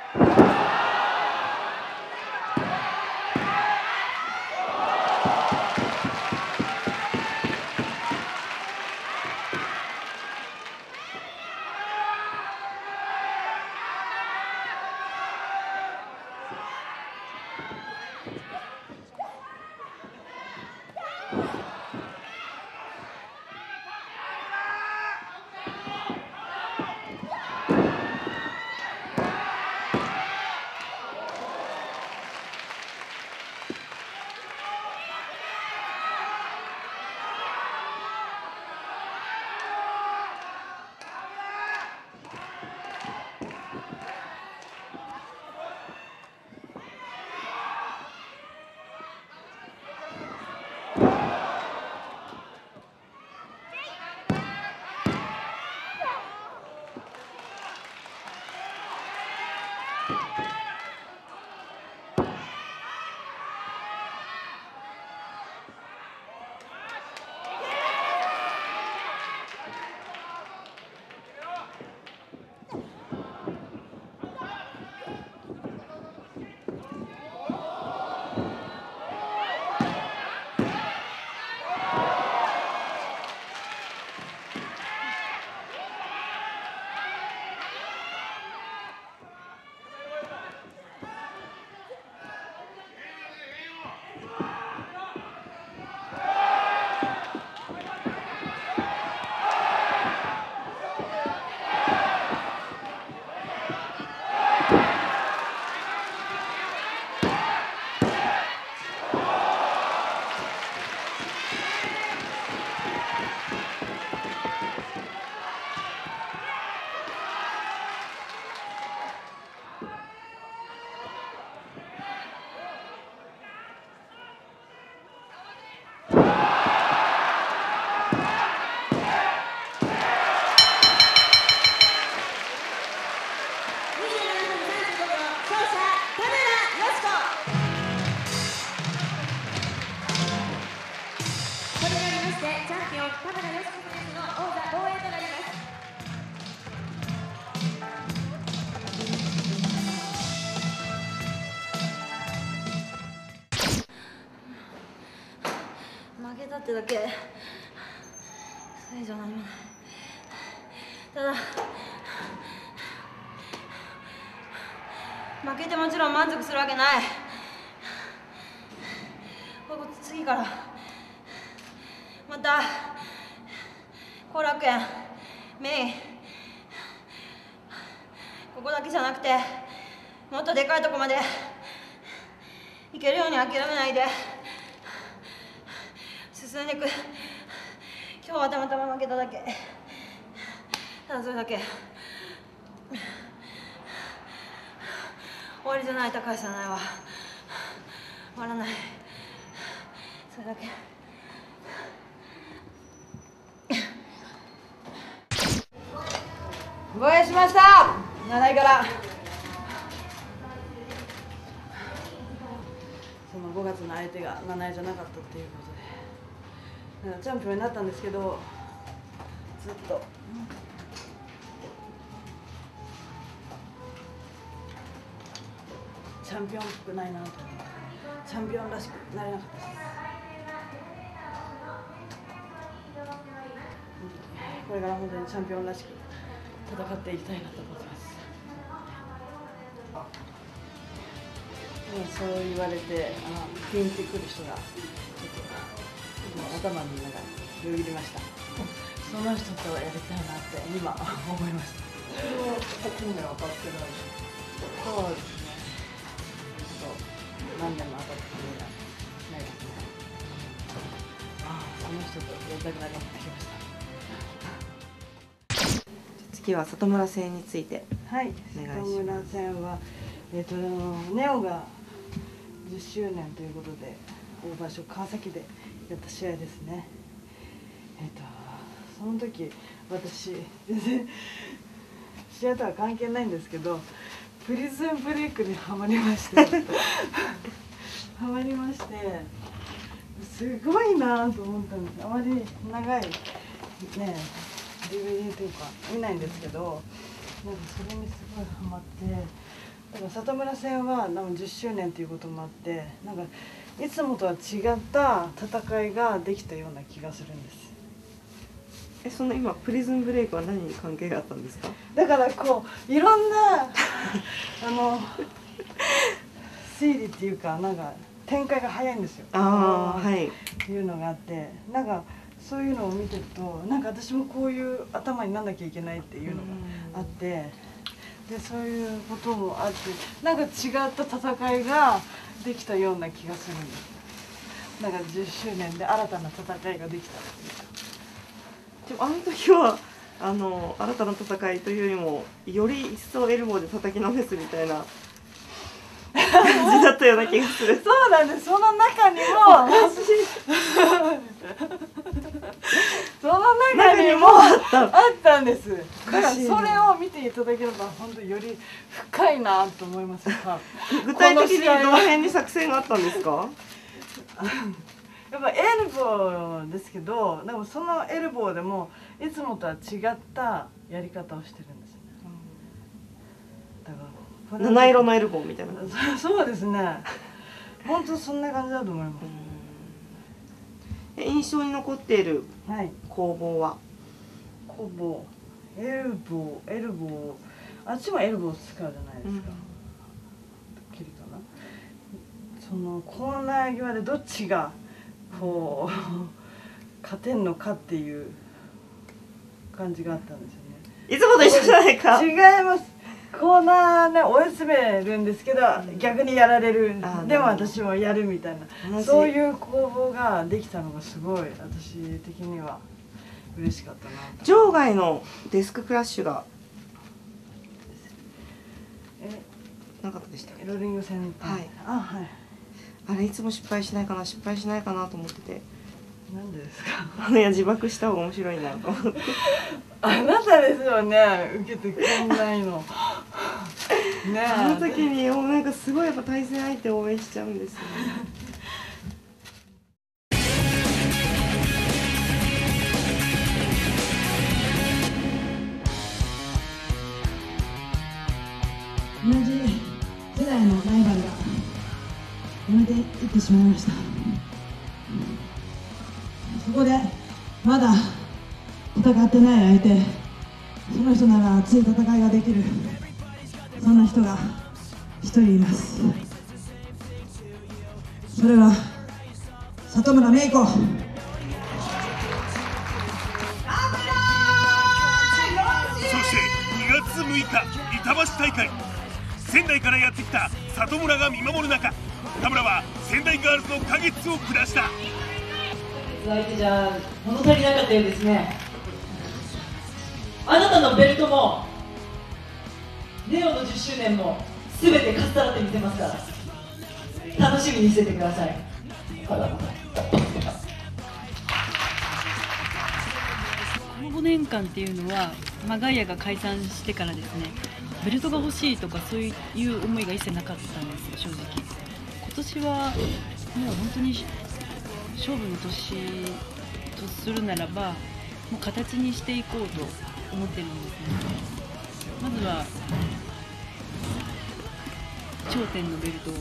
負けたってだけそれ以上何もない。ただ負けてもちろん満足するわけない。次からまた後楽園メインここだけじゃなくてもっとでかいとこまで行けるように諦めないで進んでいく。今日はたまたま負けただけ、ただそれだけ。終わりじゃない、高橋さんないわ。終わらない、それだけ。 防衛しました。7位からその5月の相手が7位じゃなかったっていうことで、だからチャンピオンになったんですけど、ずっとチャンピオンっぽくないなと思って、チャンピオンらしくなれなかったです。これから本当にチャンピオンらしく戦っていきたいなと思ってます。そう言われてピンってくる人がちょっと頭の中によぎりました。その人とやりたいなって今思いました。 近年当たってないし。 そうですね。何年も当たってないですね。その人とやりたくなりました。 次は里村戦についてはい、 お願いします。 里村戦はネオが10周年ということで大場所川崎でやった試合ですね。その時私全然試合とは関係ないんですけど、プリズンブレイクにはまりましてはまりまして、すごいなと思ったんです。あまり長いね DVD というか見ないんですけど、なんかそれにすごいハマって、 だから里村戦はなんか10周年ということもあって、なんかいつもとは違った戦いができたような気がするんです。 その今プリズンブレイクは何に関係があったんですか？ だからこういろんな推理っていうかなんか展開が早いんですよ。 はい。 いうのがあって、なんかそういうのを見てるとなんか私もこういう頭になんなきゃいけないっていうのがあって、でそういうこともあってなんか違った戦いができたような気がするんです。なんか10周年で新たな戦いができたっていうか。 でもあの時は新たな戦いというよりもより一層エルボーで叩きのめすみたいな感じだったような気がする。 そうなんです。その中にもその中にもあったんです。だからそれを見ていただければ本当により深いなと思いますが、 具体的にどの辺に作戦があったんですか？ やっぱエルボーですけど、でもそのエルボーでもいつもとは違ったやり方をしてるんですね。だから七色のエルボーみたいな。 そうですね。本当そんな感じだと思います。 印象に残っている攻防は？ 攻防、エルボー、あっちもエルボー使うじゃないですか。切りかな。そのコーナー際でどっちがこう勝てんのかっていう感じがあったんですよね。 いつもと一緒じゃないか。 違います。コーナーね追い詰めるんですけど、逆にやられる。でも私もやるみたいな、そういう攻防ができたのがすごい私的には嬉しかったな。 場外のデスククラッシュがなかったでしたっけ？ ローリング戦。はい。 あれいつも失敗しないかなと思ってて。 なんでですか？ いや自爆した方が面白いなと思って。 あなたですよね、受けてくれないの。ね、 あの時にもうなんかすごいやっぱ対戦相手を応援しちゃうんですよね。 同じ世代のライバルが辞めていってしまいました。そこでまだ戦ってない相手、その人なら熱い戦いができる、そんな人が一人います。それは里村芽衣子。 そして2月6日板橋大会、仙台からやってきた里村が見守る中、田村は仙台ガールズの花月を下した。 相手じゃ物足りなかったようですね。あなたのベルトもネオの10周年も全てかっさらってみせますから、楽しみにしててください。 この5年間っていうのは、ガイアが解散してからですね、ベルトが欲しいとかそういう思いが一切なかったんですよ、正直。今年はもう本当に勝負の年とするならば、もう形にしていこうと思ってるんですね。まずは頂点のベルトを。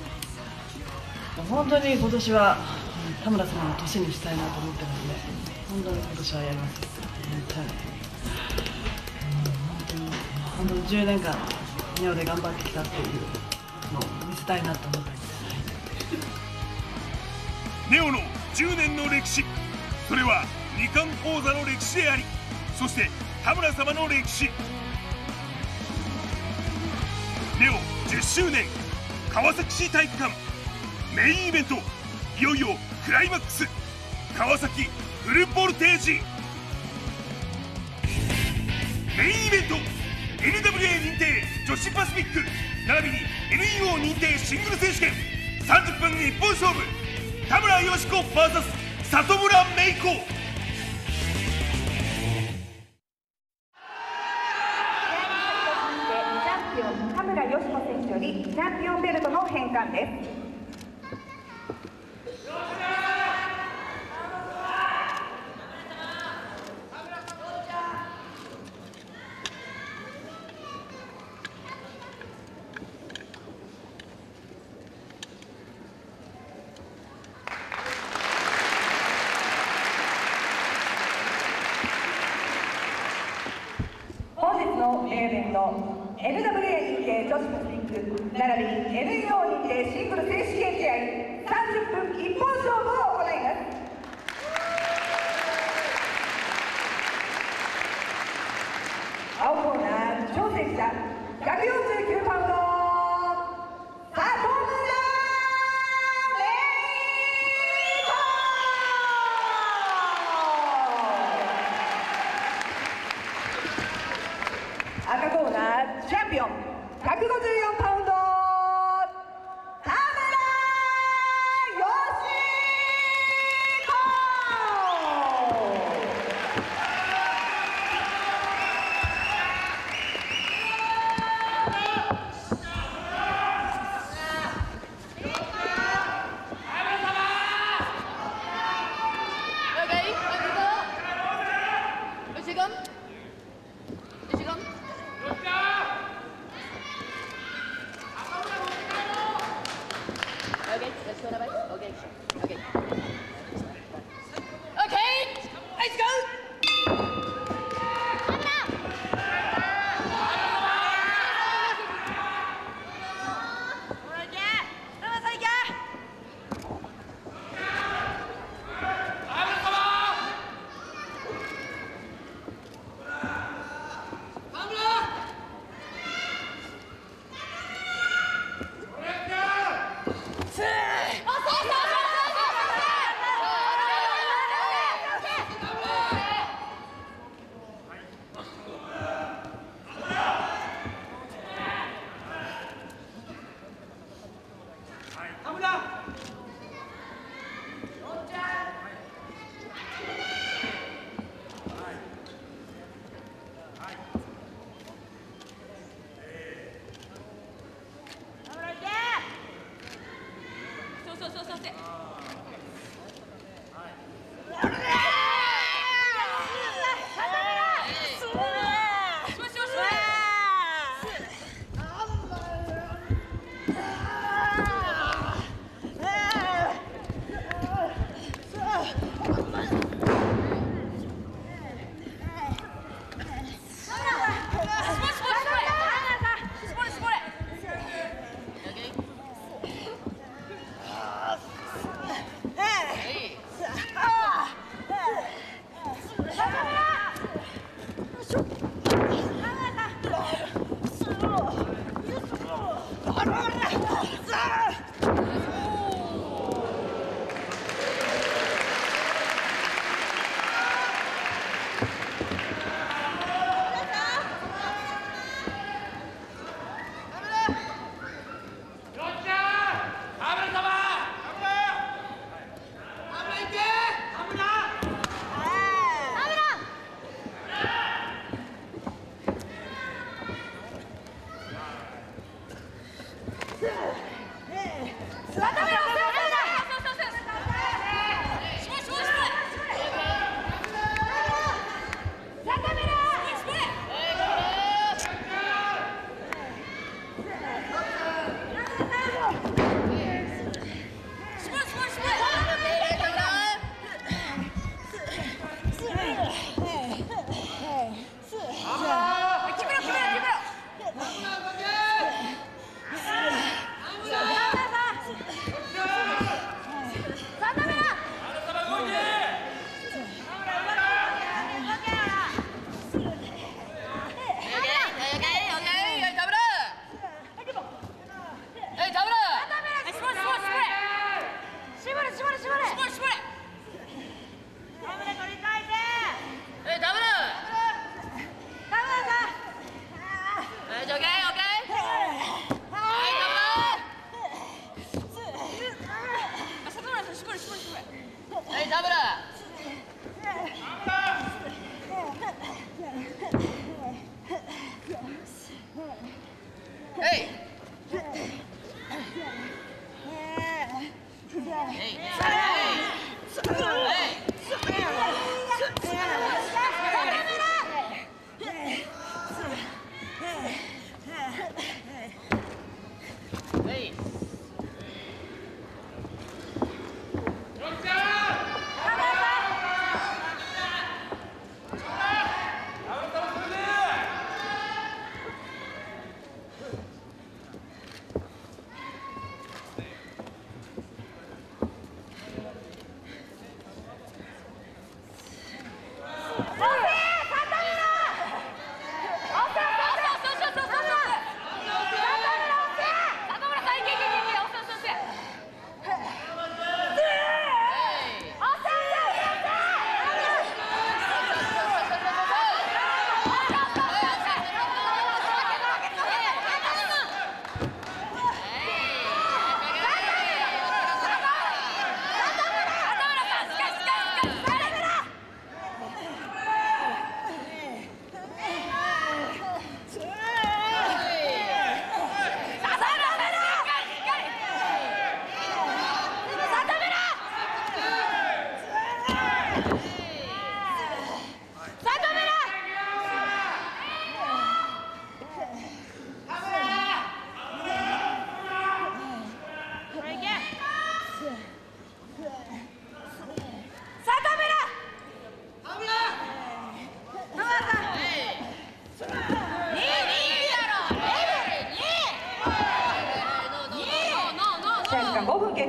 本当に今年は田村さんの年にしたいなと思ってるので、本当に今年はやります。本当に10年間ネオで頑張ってきたっていうのを見せたいなと思ってます。 ネオの10年の歴史、それは二冠王座の歴史であり、そして田村様の歴史。ネオ10周年川崎市体育館メインイベント、いよいよクライマックス、川崎フルボルテージ。メインイベント NWA 認定女子パシフィック並びに NEO 認定シングル選手権30分一本勝負、田村佳子 VS 里村芽衣子。 チャンピオン田村佳子選手よりチャンピオンベルトの返還です。 の NWA 認定女子パシフィック並びに NEO 認定シングル選手権試合30分一本勝負を行います。青コーナー挑戦者149パウンド里村赤コーナーチャンピオン154パウンド田村よしこ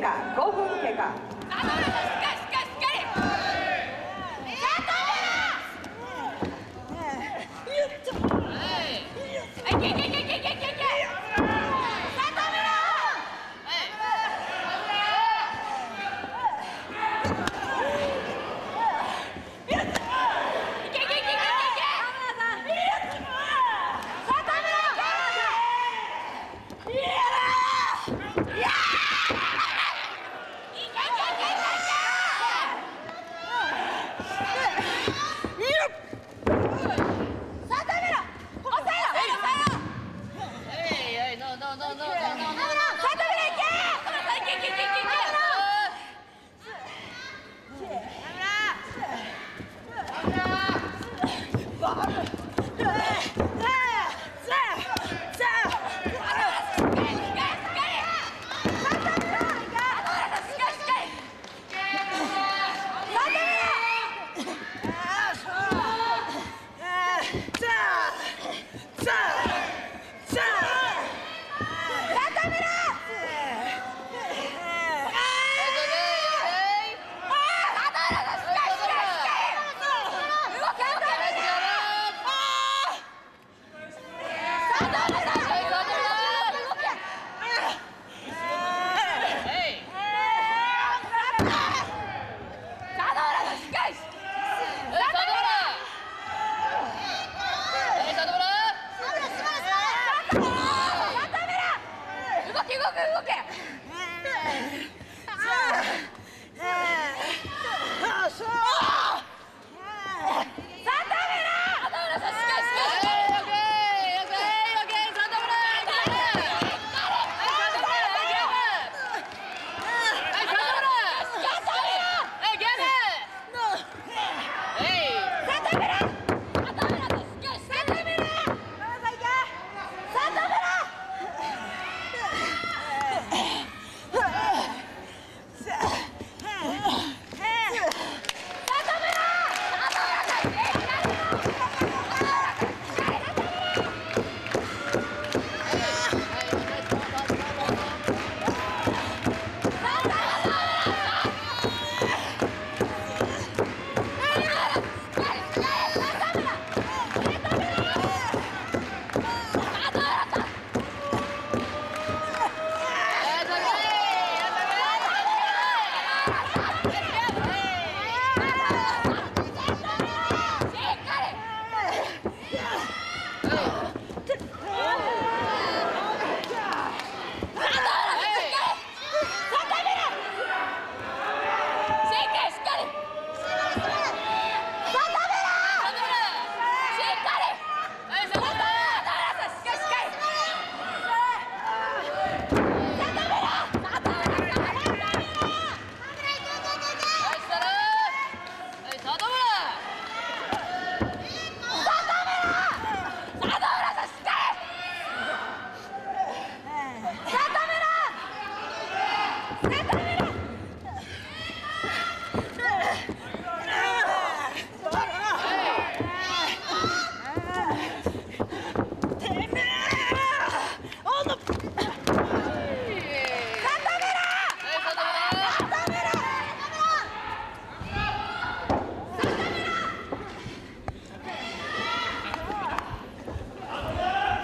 過5分経過。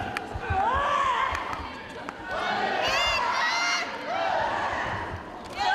さ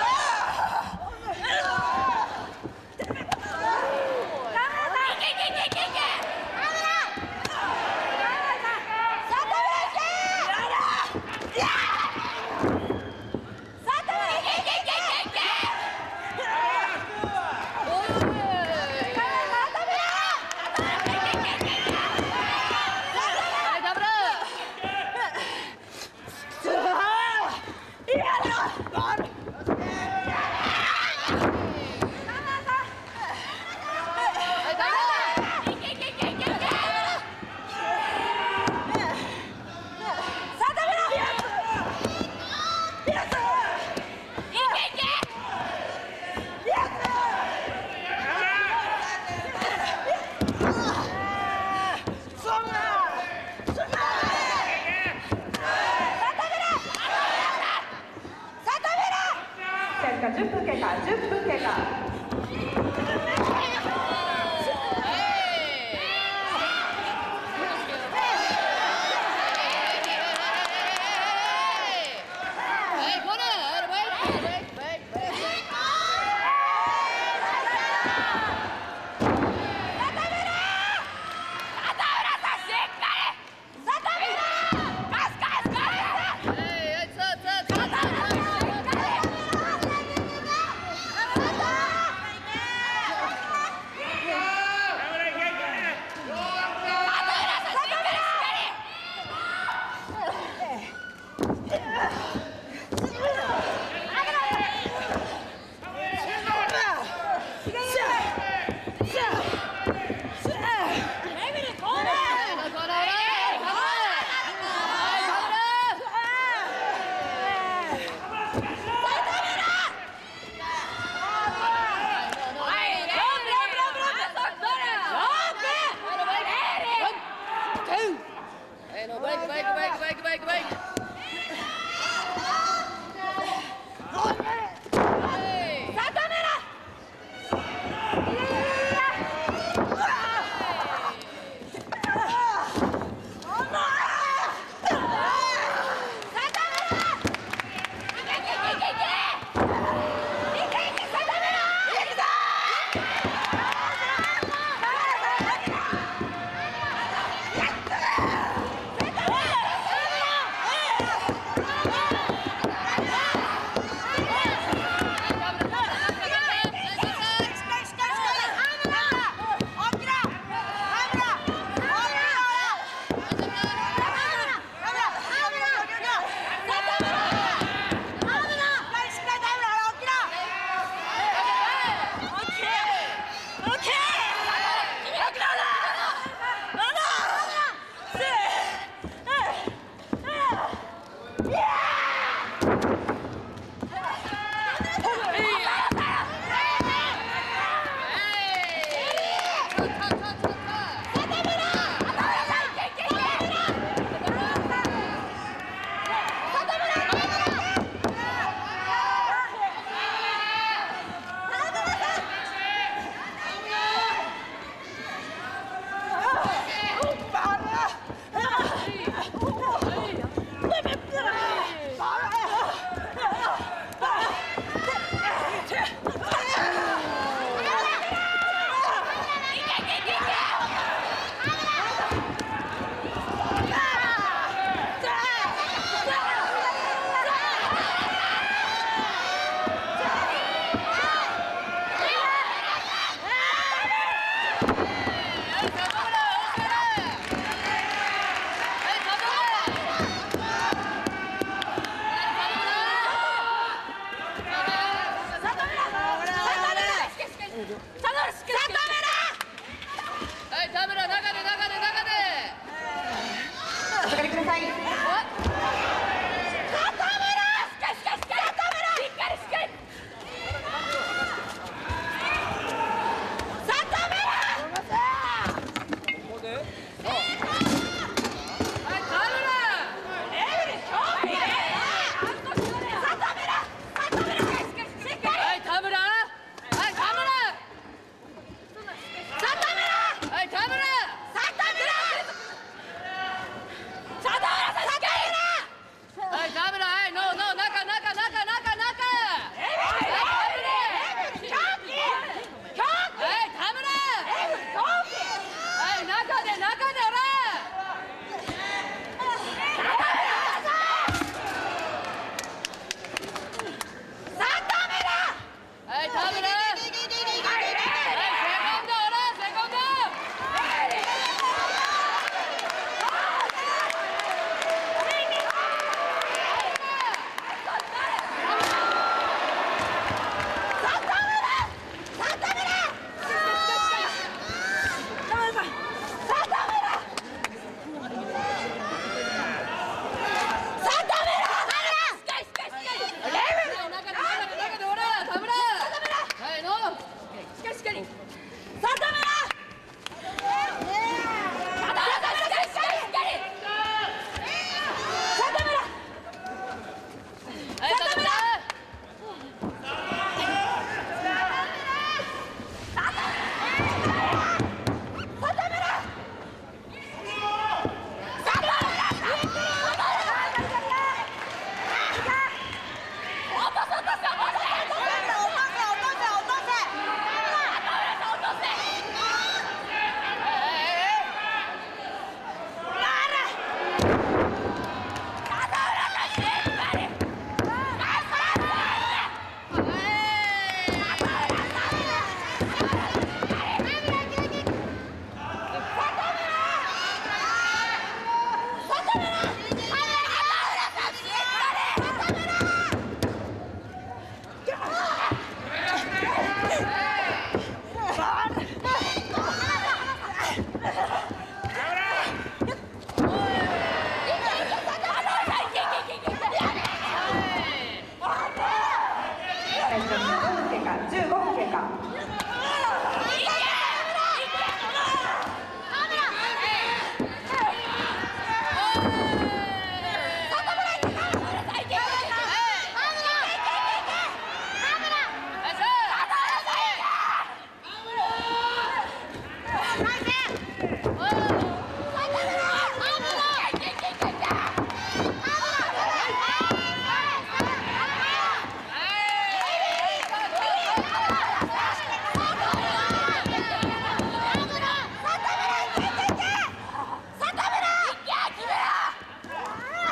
経過、10分経過、10分経過。 Let's go!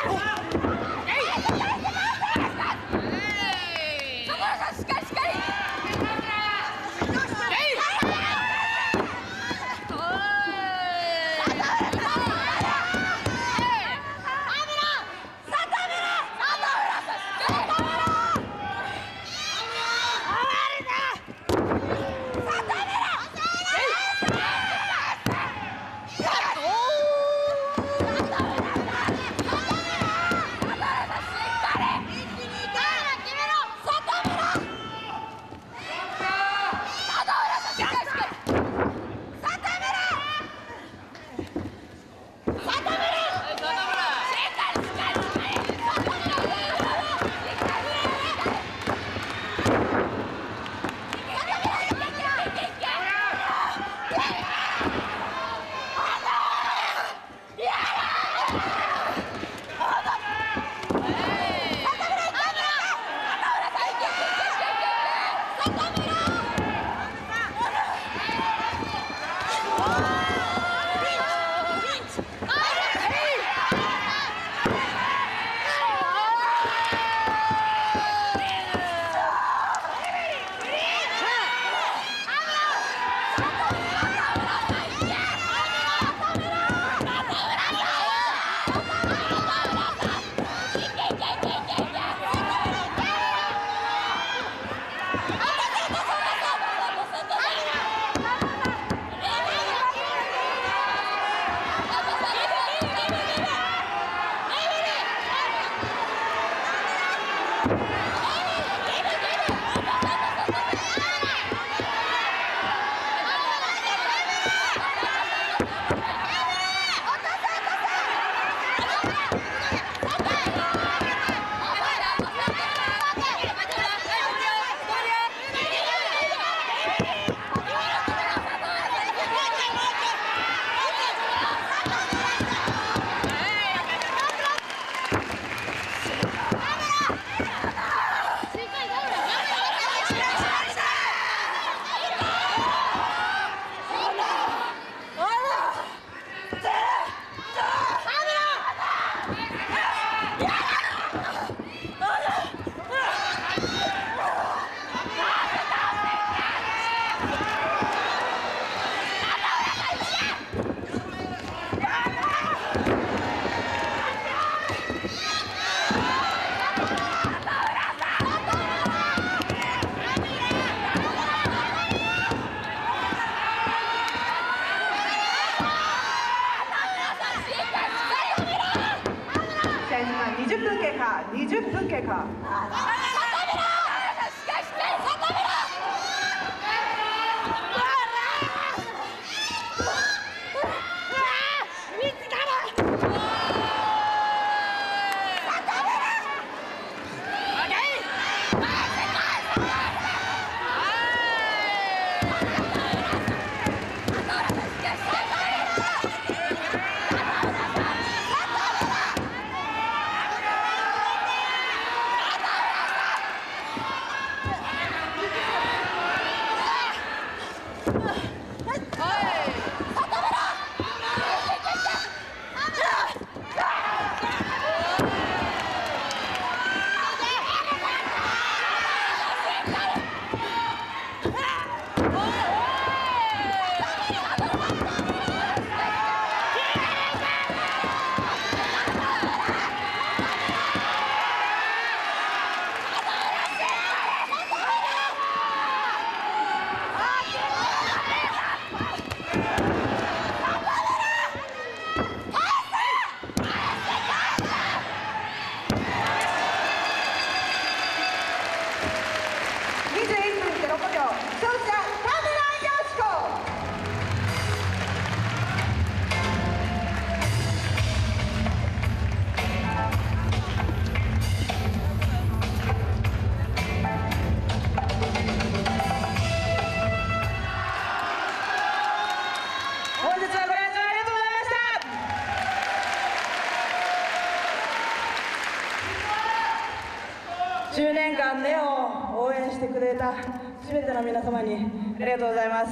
20分経過。10年間ネオを応援してくれたすべての皆様にありがとうございます。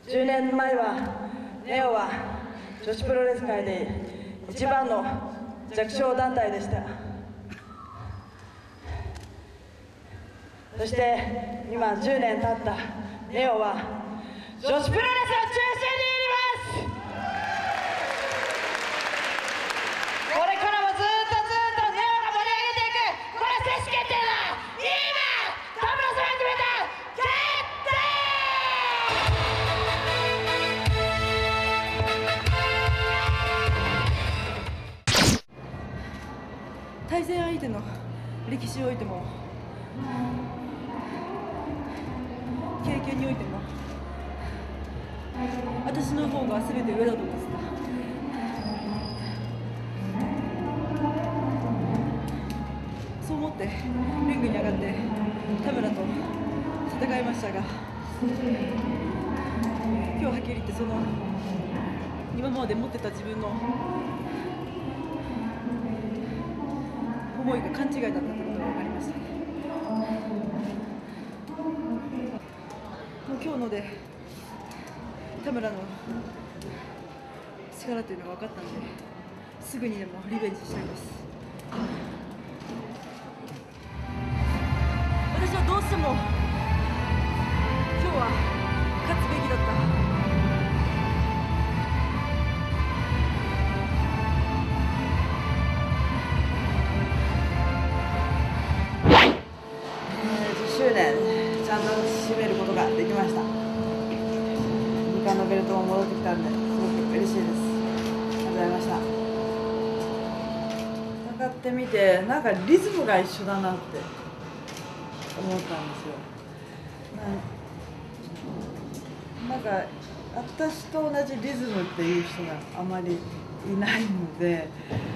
10年前はネオは女子プロレス界で一番の弱小団体でした。そして今10年経ったネオは女子プロレスの中心にいます。これからもずっとネオが盛り上げていく、これ選手決定だ。今田村さんが決めた対戦相手の歴史においても経験においても私の方が全て上だと思ってた。そう思ってリングに上がって田村と戦いましたが、今日はっきり言ってその今まで持ってた自分の思いが勘違いだったということが分かりました。もう今日ので田村の力というのが分かったので、すぐにでもリベンジしたいです。私はどうしても今日は勝つべきだった。 10周年ちゃんと締めることができました。2冠のベルトも戻ってきたんで、すごく嬉しいです。ありがとうございました。戦ってみて、なんかリズムが一緒だなって思ったんですよ。なんか私と同じリズムっていう人があまりいないので、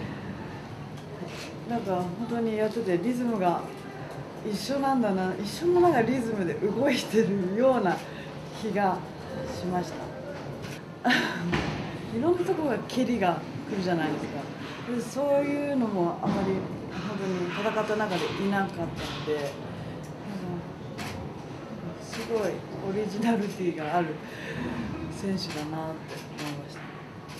なんか本当にやっててリズムが一緒なんだな、一緒のなんかリズムで動いてるような気がしました。いろんなところが蹴りが来るじゃないですか。でそういうのもあまり本当に戦った中でいなかったので、すごいオリジナリティがある選手だなって思いました。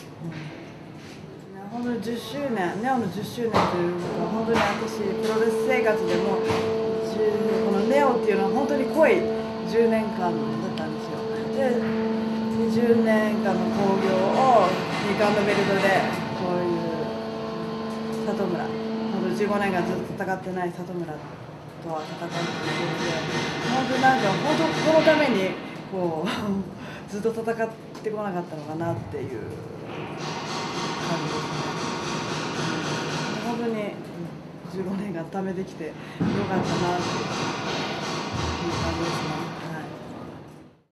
本当に10周年、ネオの10周年というのは本当に私プロレス生活でもこのネオっていうのは本当に濃い10年間だったんですよ。で20年間の興行を2冠のベルトでこういう里村、本当15年間ずっと戦ってない里村とは戦っているので、本当になんか本当このためにこうずっと戦ってこなかったのかなっていう感じですね。本当に15年間貯めてきてよかったなっていう感じですね。